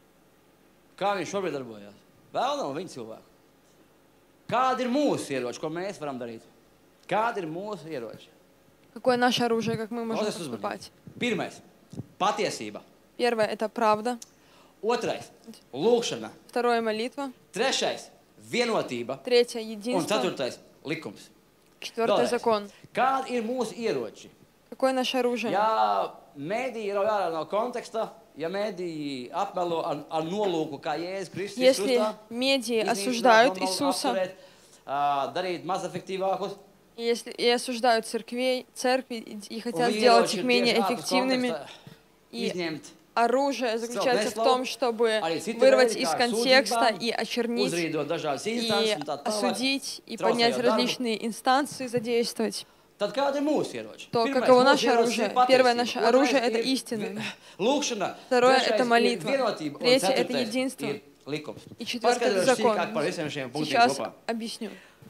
Speaker 3: Kādi ir mūsu ieroči, ko mēs varam darīt? Kādi ir mūsu ieroči?
Speaker 2: Какое наше оружие, как мы можем поступать?
Speaker 3: Pirmais – patiesība.
Speaker 2: Первое – это правда.
Speaker 3: Otrais – lūkšana.
Speaker 2: Второе – молитва.
Speaker 3: Trešais – vienotība.
Speaker 2: Tретье – единство.
Speaker 3: Un ceturtais likums.
Speaker 2: Четвертый закон.
Speaker 3: Kādi ir mūsu ieroči?
Speaker 2: Какое наше оружие?
Speaker 3: Ja mēdīji ir ārā no konteksta, ja mēdīji apmelo ar, ar nolūku, kā Jēzus Kristus
Speaker 2: Если
Speaker 3: krustā,
Speaker 2: медии осуждают Иисуса,
Speaker 3: apturēt, uh, darīt mazefektīvākus,
Speaker 2: если и осуждают церквей, церкви и хотят сделать их менее эффективными, и оружие заключается в том, чтобы вырвать из контекста и очернить, и осудить, и поднять различные инстанции, задействовать. То каково наше оружие? Первое наше оружие — это истина. Второе — это молитва. Третье — это единство. И четвертое — это закон. Сейчас объясню.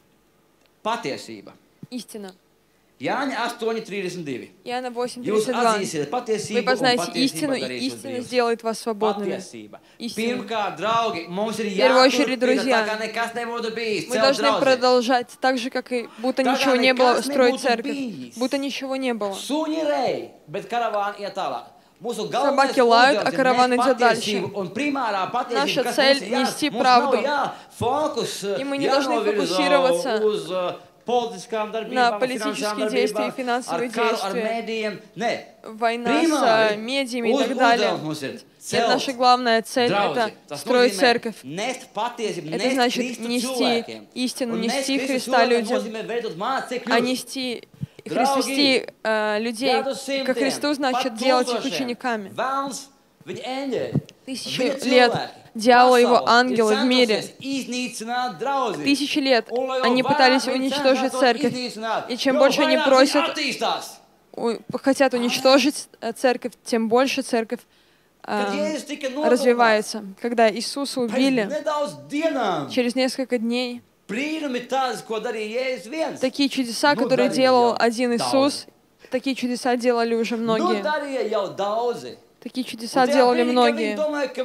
Speaker 2: Истина. Иоанна восемь тридцать два. Вы познаете истину, и истина сделает вас свободными. Истина. В первую очередь, друзья, мы должны продолжать так же, как и будто ничего не было, строить церковь. Будто ничего не было. Собаки лают, а караван идет дальше. Наша цель — нести правду. И мы не должны фокусироваться на политические действия и финансовые действия, война с медиами и так далее. Нет, наша главная цель — это строить церковь. Это значит нести истину, нести Христа людям, а нести Христи э, людей ко Христу значит делать их учениками. Тысячи лет дьявол и его ангелы в мире. Тысячи лет они пытались уничтожить церковь. И чем больше они просят, хотят уничтожить церковь, тем больше церковь э, развивается. Когда Иисуса убили, через несколько дней, такие чудеса, которые делал один Иисус, такие чудеса делали уже многие. Такие чудеса делали многие.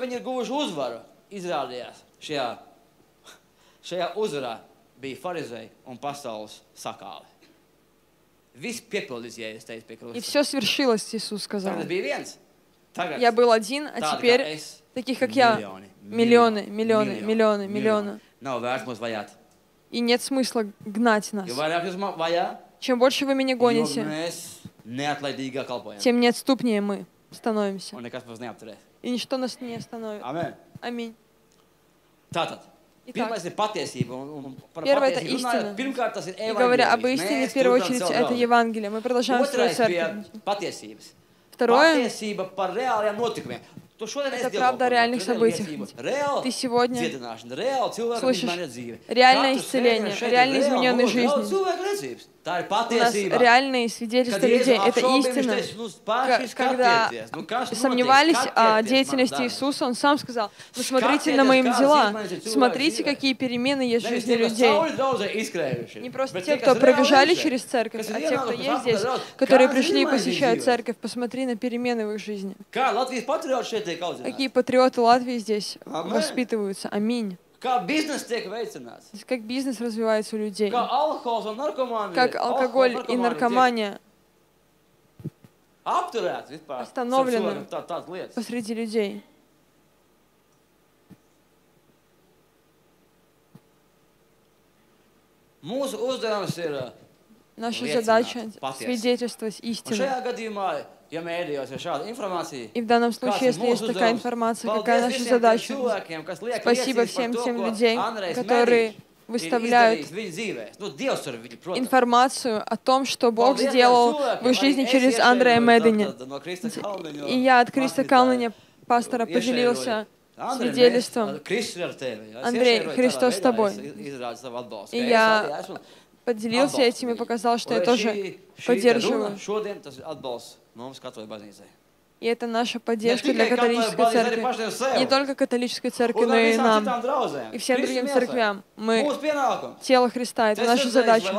Speaker 2: И все свершилось, Иисус сказал. Я был один, а теперь таких, как я, миллионы, миллионы, миллионы, миллионы. И нет смысла гнать нас. Чем больше вы меня гоните, тем неотступнее мы становимся. И ничто нас не остановит. Аминь. Итак, первое — это истина. И говоря об истине, в первую очередь, это Евангелие. Мы продолжаем строить церковь. Второе — это правда о реальных событиях. Ты сегодня слышишь реальное исцеление, реально измененной жизни. У нас реальные свидетельства людей. Это истина. Когда сомневались о деятельности Иисуса, Он сам сказал: «Ну смотрите на мои дела, смотрите, какие перемены есть в жизни людей». Не просто те, кто пробежали через церковь, а те, кто есть здесь, которые пришли и посещают церковь. Посмотри на перемены в их жизни. Какие патриоты Латвии здесь воспитываются. Аминь. Как бизнес развивается у людей. Как алкоголь и наркомания остановлены посреди людей. Наша задача — свидетельствовать истину. И в данном случае, если есть такая информация, какая наша задача? Спасибо всем тем людям, которые выставляют информацию о том, что Бог сделал в их жизни через Андрея Мединя. И я от Криста Калниня, пастора, поделился свидетельством. Андрей, Христос с тобой. И я поделился этим и показал, что я тоже поддерживаю. И это наша поддержка для католической церкви. Не только католической церкви, но и нам. И всем другим церквям. Мы тело Христа. Это наша задача.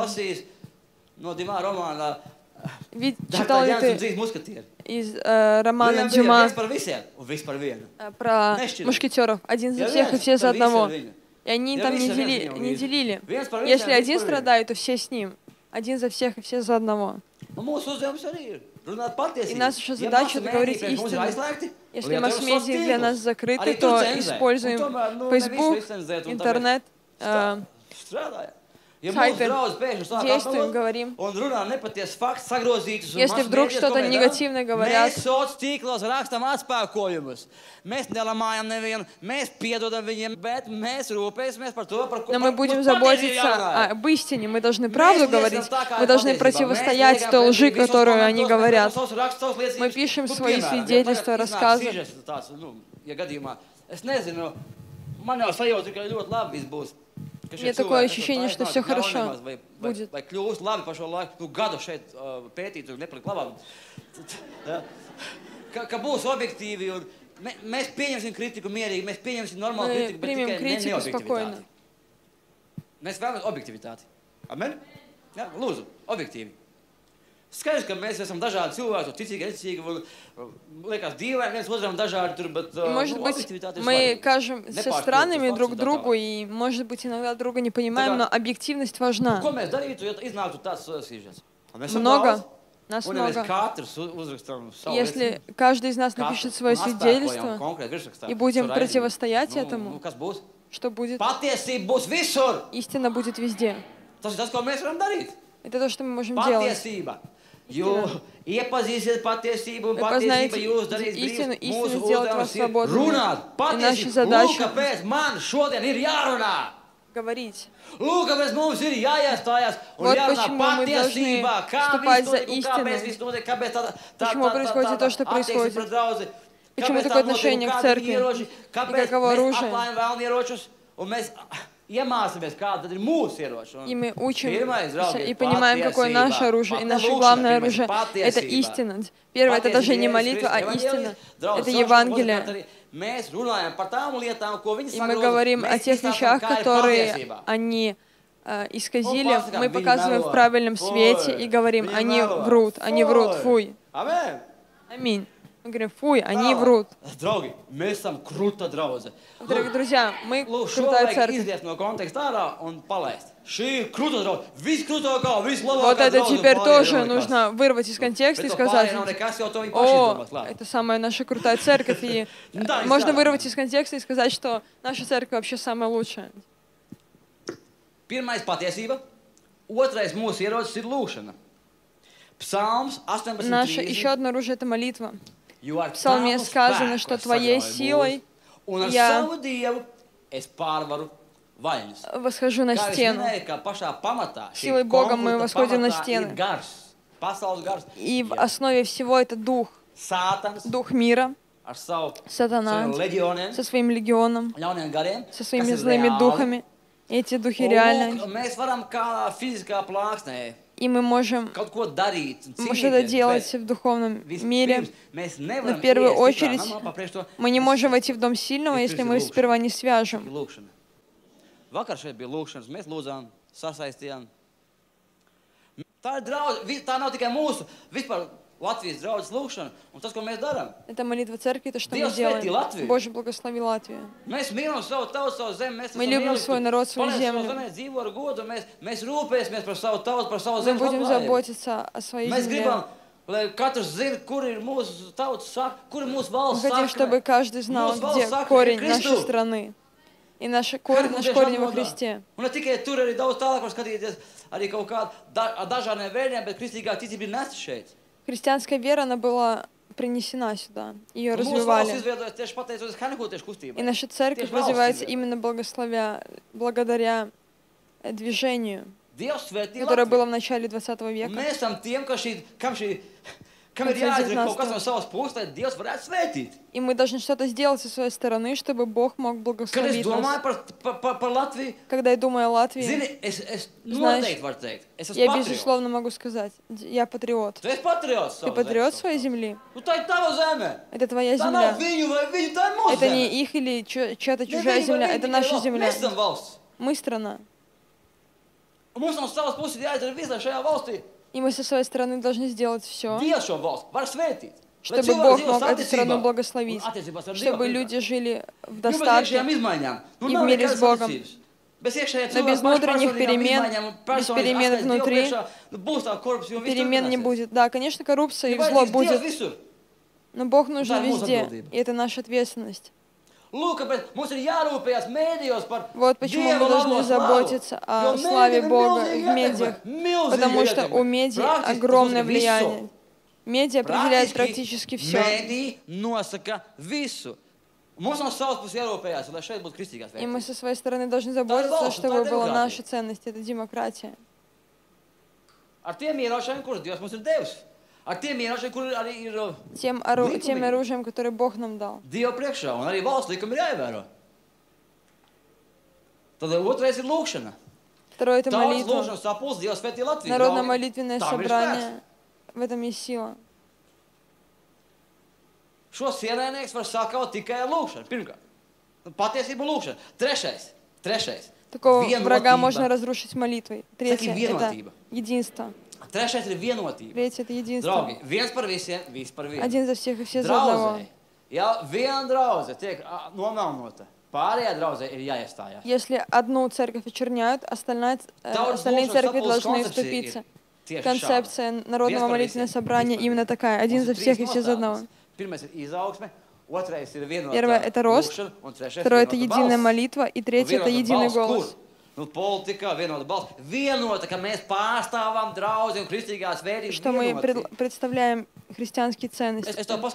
Speaker 2: Ведь читал ли ты из э, романа Дюма про мушкетеров? Один за всех и все за одного. И они там не делили, не делили. Если один страдает, то все с ним. Один за всех и все за одного. И наша задача — это говорить истину. Если масс-медиа для нас закрыты, то используем Facebook, интернет, э, действуем, говорим. Если вдруг что-то негативное говорят, но мы будем заботиться об истине, мы должны правду говорить, мы должны противостоять той лжи, которую они говорят. Мы пишем свои свидетельства, рассказы. У меня такое ощущение, что все хорошо будет. Мы примем критику спокойно.
Speaker 3: Skaidrs, ka mēs esam dažādi cilvēki, ticīgi, neticīgi, un liekas dīvaini, viens otram dažādi tur, bet
Speaker 2: может быть, мы кажемся странными друг другу, и, может быть, иногда друга не понимаем, но объективность важна. Много, нас много. Если каждый из нас напишет свое свидетельство, и будем противостоять этому, что будет? Истина будет везде. Это то, что мы можем делать. Вы познаете истину, истина сделает вас свободными. И наша задача говорить. Вот почему мы должны вступать за истиной. Почему происходит то, что происходит. Почему такое отношение к церкви и каково оружие. И мы учимся и понимаем, какое наше оружие. И наше главное оружие — это истина. Первое — это даже не молитва, а истина. Это Евангелие. И мы говорим о тех вещах, которые они э, исказили. Мы показываем в правильном свете и говорим: они врут, они врут, фуй. Аминь. Мы говорим: фуй, они врут. Дорогие друзья, мы крутая церковь. Вот это теперь тоже нужно вырвать из контекста и сказать: о, это самая наша крутая церковь. И можно вырвать из контекста и сказать, что наша церковь вообще самая лучшая. Наше еще одно оружие — это молитва. В Псалме сказано, что Твоей силой я восхожу на стену. Силой Бога мы восходим на стены. И в основе всего это дух. Дух мира. Сатана со своим легионом, со своими злыми духами. Эти духи реальны. И мы можем что-то делать в духовном мире. Но в первую очередь мы не можем войти в дом сильного, если мы сперва не свяжем. Это молитва церкви, то, что мы делаем. Боже, благослови Латвию. Мы любим свой народ, свою землю. Мы будем заботиться о своей земле. Мы хотим, чтобы каждый знал, где корень нашей страны. И наш корень, наш корень во Христе. Христианская вера, она была принесена сюда. Ее развивали. И наша церковь развивается именно благословя, благодаря движению, которое было в начале двадцатого века. И мы должны что-то сделать со своей стороны, чтобы Бог мог благословить нас. Когда я думаю о Латвии, знаешь, я безусловно могу сказать: я патриот. Ты патриот своей земли? Это твоя земля. Это не их или чья-то чужая земля, это наша земля. Мы страна. И мы со своей стороны должны сделать все, чтобы Бог мог эту страну благословить, чтобы люди жили в достатке и в мире с Богом. Но без внутренних перемен, без перемен внутри, перемен не будет. Да, конечно, коррупция и зло будет, но Бог нужен везде, и это наша ответственность. Вот почему мы должны заботиться о славе Бога в медиах, потому что у медиа огромное влияние. Медиа определяет практически все. И мы со своей стороны должны заботиться, чтобы была наша ценность, это демократия. Тем, ору, тем оружием, которое Бог нам дал. Второе — это молитва. Народно-молитвенное собрание. В этом есть сила.
Speaker 3: Šos ienaidnieks var sakaut tikai ar lūgšanu. Pirmkārt, patiesība lūgšana. Trešais, trešais.
Speaker 2: Такого врага можно разрушить молитвой. Третье — это единство.
Speaker 3: Trešais ir vienotība.
Speaker 2: Третье — это единство.
Speaker 3: Draugi, viens par visiem, viss par vienu.
Speaker 2: Один за всех и все за одного.
Speaker 3: Ja viena draudze tiek nomelnota, pārējā draudze ir jāiestājās.
Speaker 2: Если одну церковь очерняют, остальные, остальные церкви должны вступиться. Концепция народного молитвенного собрания именно такая. Один за всех и все за одного. Первое — это рост, второе — это единая молитва, и третье — это единый голос. Что мы представляем христианские ценности.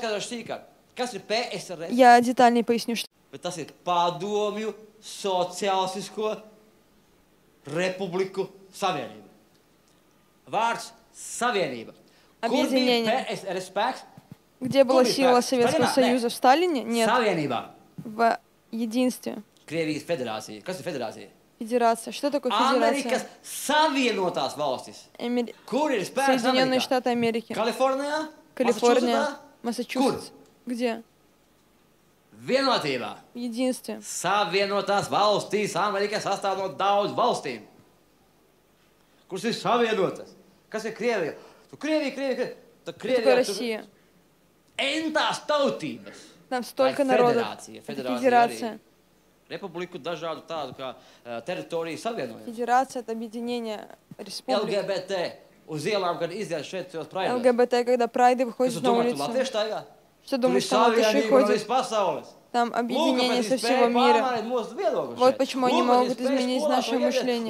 Speaker 2: Я детальнее поясню, что
Speaker 3: tas ir Padomju Sociālistisko Republiku Savienība. Vārds Savienība. Kur bija P S R spēks?
Speaker 2: Где была сила Советского Союза? В Сталине? Нет. В единстве.
Speaker 3: Krievijas federācija. Kas ir federācija?
Speaker 2: Федерация. Что такое федерация?
Speaker 3: Amerikas Savienotās valstis.
Speaker 2: Эмер...
Speaker 3: Kur ir spēks
Speaker 2: Соединенные Штаты Америки.
Speaker 3: Калифорния?
Speaker 2: Калифорния. Массачусетс. Где?
Speaker 3: Vienotībā.
Speaker 2: В единстве.
Speaker 3: Savienotās valstīs Amerika sastāv no daudz valstīm. Kuras ir savienotas? Kas ir Krievija? Tu Krievija, Krievija, Krievija.
Speaker 2: Krievija, Россия.
Speaker 3: Entās tautības.
Speaker 2: Там столько народов. Федерация.
Speaker 3: Republiku dažādu tādu kā uh, teritoriju savienojumu.
Speaker 2: Федерация — это объединение республик.
Speaker 3: L G B T uz ielām, kad iziet šeit uz praidos.
Speaker 2: L G B T, когда прайды выходят на улицу. Что думаешь, там латыши ходят? Там объединение со всего мира. Вот почему они могут изменить наше мышление.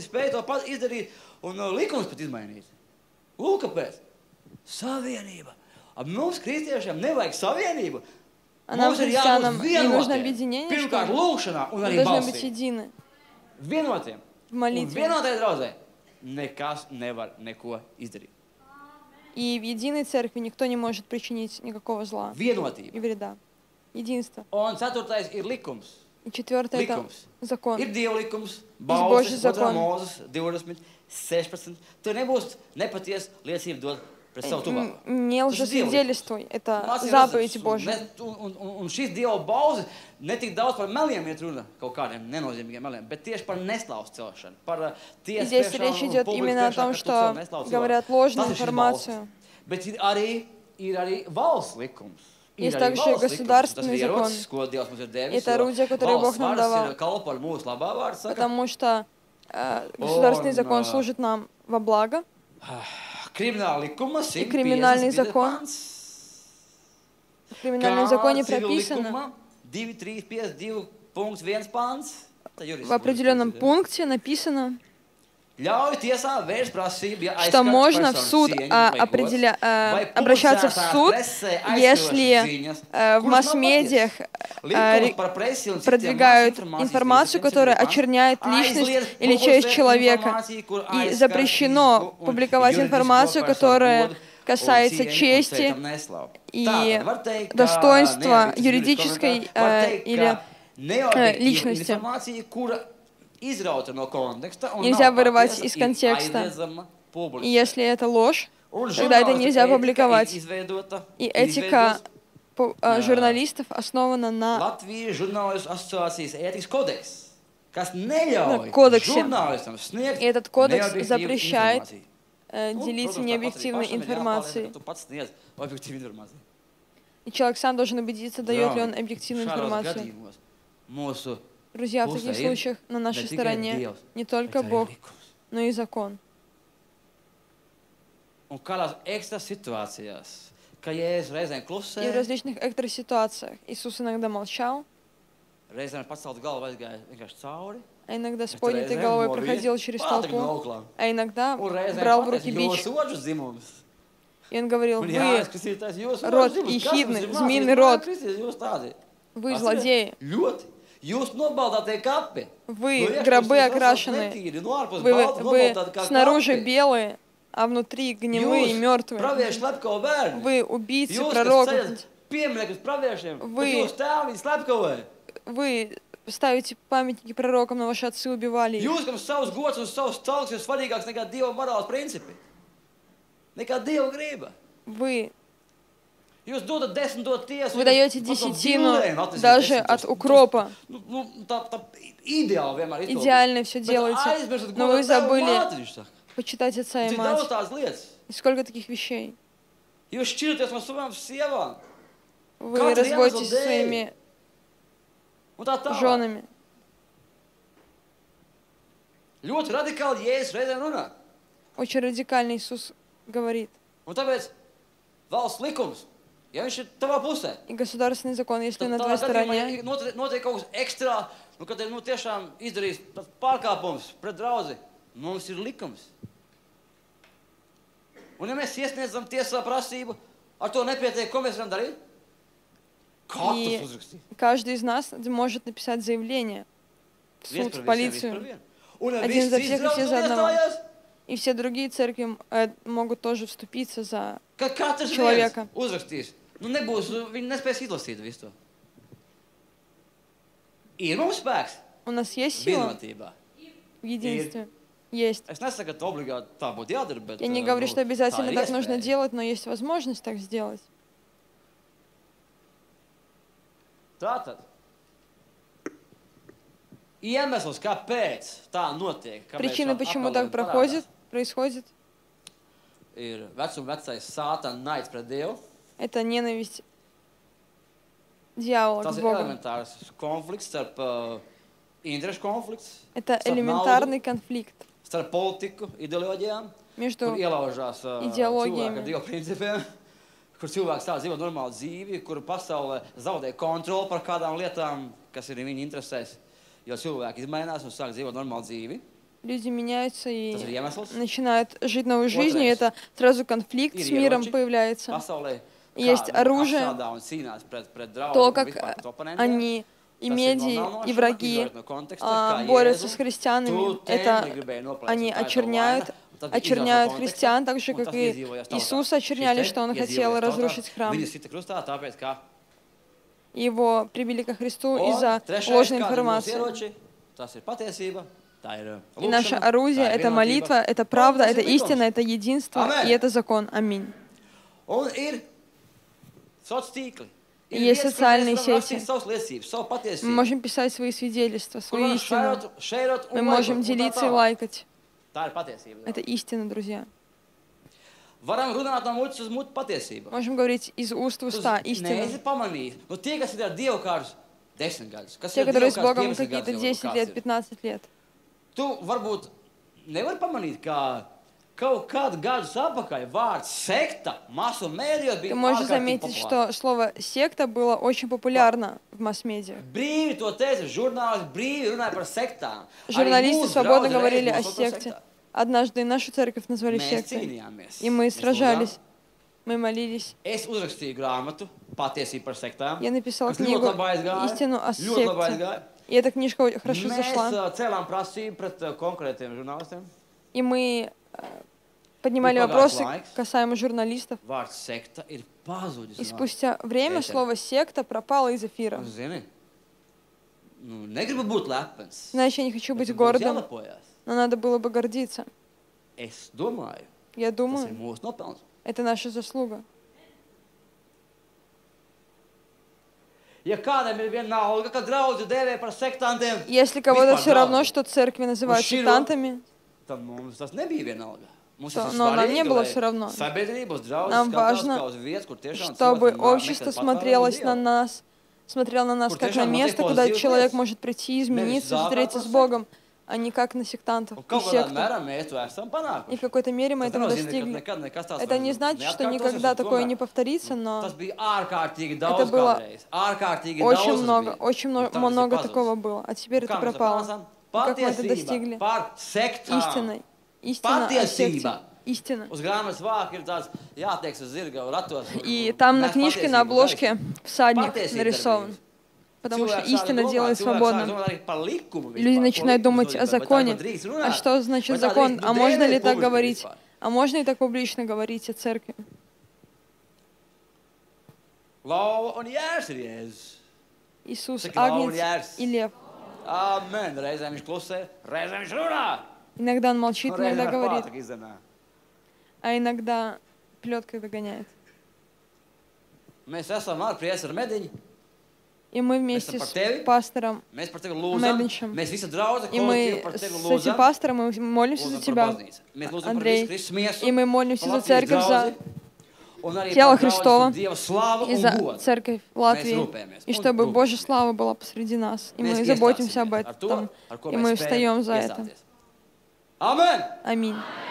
Speaker 2: А нам, христианам, не нужно объединение, что мы должны быть едины в молитве. И в единой церкви никто не может причинить никакого зла и вреда. Единство. И четвертое — это закон. Есть Божий закон. Не лжесвидетельствуй. Это заповедь Божия. Здесь речь идет именно о том, что говорят ложную информацию. Есть также государственный закон. Это орудие, которое Бог нам давал. Потому что э, государственный закон служит нам во благо. И криминальный закон. В криминальном законе прописано, в определенном пункте написано, что можно в суд а, определя... а, обращаться в суд, если а, в масс-медиах а, продвигают информацию, которая очерняет личность или честь человека. И запрещено публиковать информацию, которая касается чести и достоинства юридической а, или а, личности. Нельзя вырывать из контекста. И если это ложь, тогда это нельзя публиковать. И этика журналистов основана на кодексе. И этот кодекс запрещает делиться необъективной информацией. И человек сам должен убедиться, дает ли он объективную информацию. Друзья, в таких случаях на нашей стороне не только Бог, но и закон. И в различных экстраситуациях Иисус иногда молчал. А иногда с поднятой головой проходил через толпу, а иногда брал в руки бич. И он говорил: вы род ехидный, змеиный род, вы злодеи, вы гробы окрашенные, вы, вы снаружи белые, а внутри гнилые и мертвые. Вы убийцы пророков. Вы, вы ставите памятники пророкам, но ваши отцы убивали их. Вы, вы даете десятину даже от укропа. Идеально все делаете, но вы забыли почитать отца и мать. И сколько таких вещей. Вы разводитесь со своими женами. Очень радикально Иисус говорит. И государственный закон, если на твоей стороне, un ja mēs iesniedzam tiesā prasību, ar to nepietiek, ko mēs varam darīt? И каждый из нас может написать заявление в суд, в полицию. Один за всех и все за одного. И все другие церкви э, могут тоже вступиться за человека. У нас есть сила в единстве. Есть. Я не говорю, что обязательно так нужно делать, но есть возможность так сделать. Причина, почему так проходит, происходит, это ненависть дьявола к Богу. Это элементарный конфликт между идеологиями. Kur cilvēks tā dzīvo normālu dzīvi, kur pasaule zaudē kontroli par kādām lietām, kas ir viņa interesēs, jo cilvēki izmainās un sāk dzīvot normālu dzīvi. Люди меняются и начинают жить новой жизнью, и это сразу конфликт с миром появляется. Есть оружие, то, как они и медии, и враги а, борются с христианами, это они очерняют, очерняют христиан, так же, как и Иисус очерняли, что Он хотел разрушить храм. Его прибили ко Христу из-за ложной информации. И наше орудие — это молитва, это правда, это истина, это единство, и это закон. Аминь. И есть социальные сети. Мы можем писать свои свидетельства, свои истины. Мы можем делиться и лайкать. Это истина, друзья. Можем говорить из уст в уста истину. Те, которые с Богом какие-то десять лет, пятнадцать лет. Ты можешь заметить, что слово «секта» было очень популярно в масс-медиа. Журналисты свободно говорили о секте. Однажды нашу церковь назвали сектой. И мы сражались, мы молились. Я написал книгу «Истину о секте». И эта книжка хорошо зашла. И мы поднимали вопросы касаемо журналистов. И спустя время слово «секта» пропало из эфира. Знаешь, я не хочу быть гордым, но надо было бы гордиться. Я думаю, это наша заслуга. Если кого-то все равно, что церкви называют сектантами, то, но нам не было все равно. Нам важно, чтобы общество смотрелось на нас, смотрело на нас как на место, куда человек может прийти, измениться, встретиться с Богом. а не как на сектантов и секту. И в какой-то мере мы этого достигли. Это не значит, что никогда такое не повторится, но это было очень много, очень много такого было, а теперь это пропало. И как мы это достигли? Истиной. Истина о секте. Истина. И там на книжке, на обложке всадник нарисован. Потому что истина делает свободным. Люди начинают думать о законе. А что значит закон? А можно ли так говорить? А можно ли так публично говорить о церкви? Иисус, агнец и лев. Иногда он молчит, иногда говорит. А иногда плеткой догоняет. И мы вместе с пастором Мединчем, и мы с этим пастором мы молимся за тебя, Андрей, и мы молимся за церковь, за тело Христово и за церковь Латвии, и чтобы Божья слава была посреди нас. И мы заботимся об этом, и мы встаем за это. Аминь.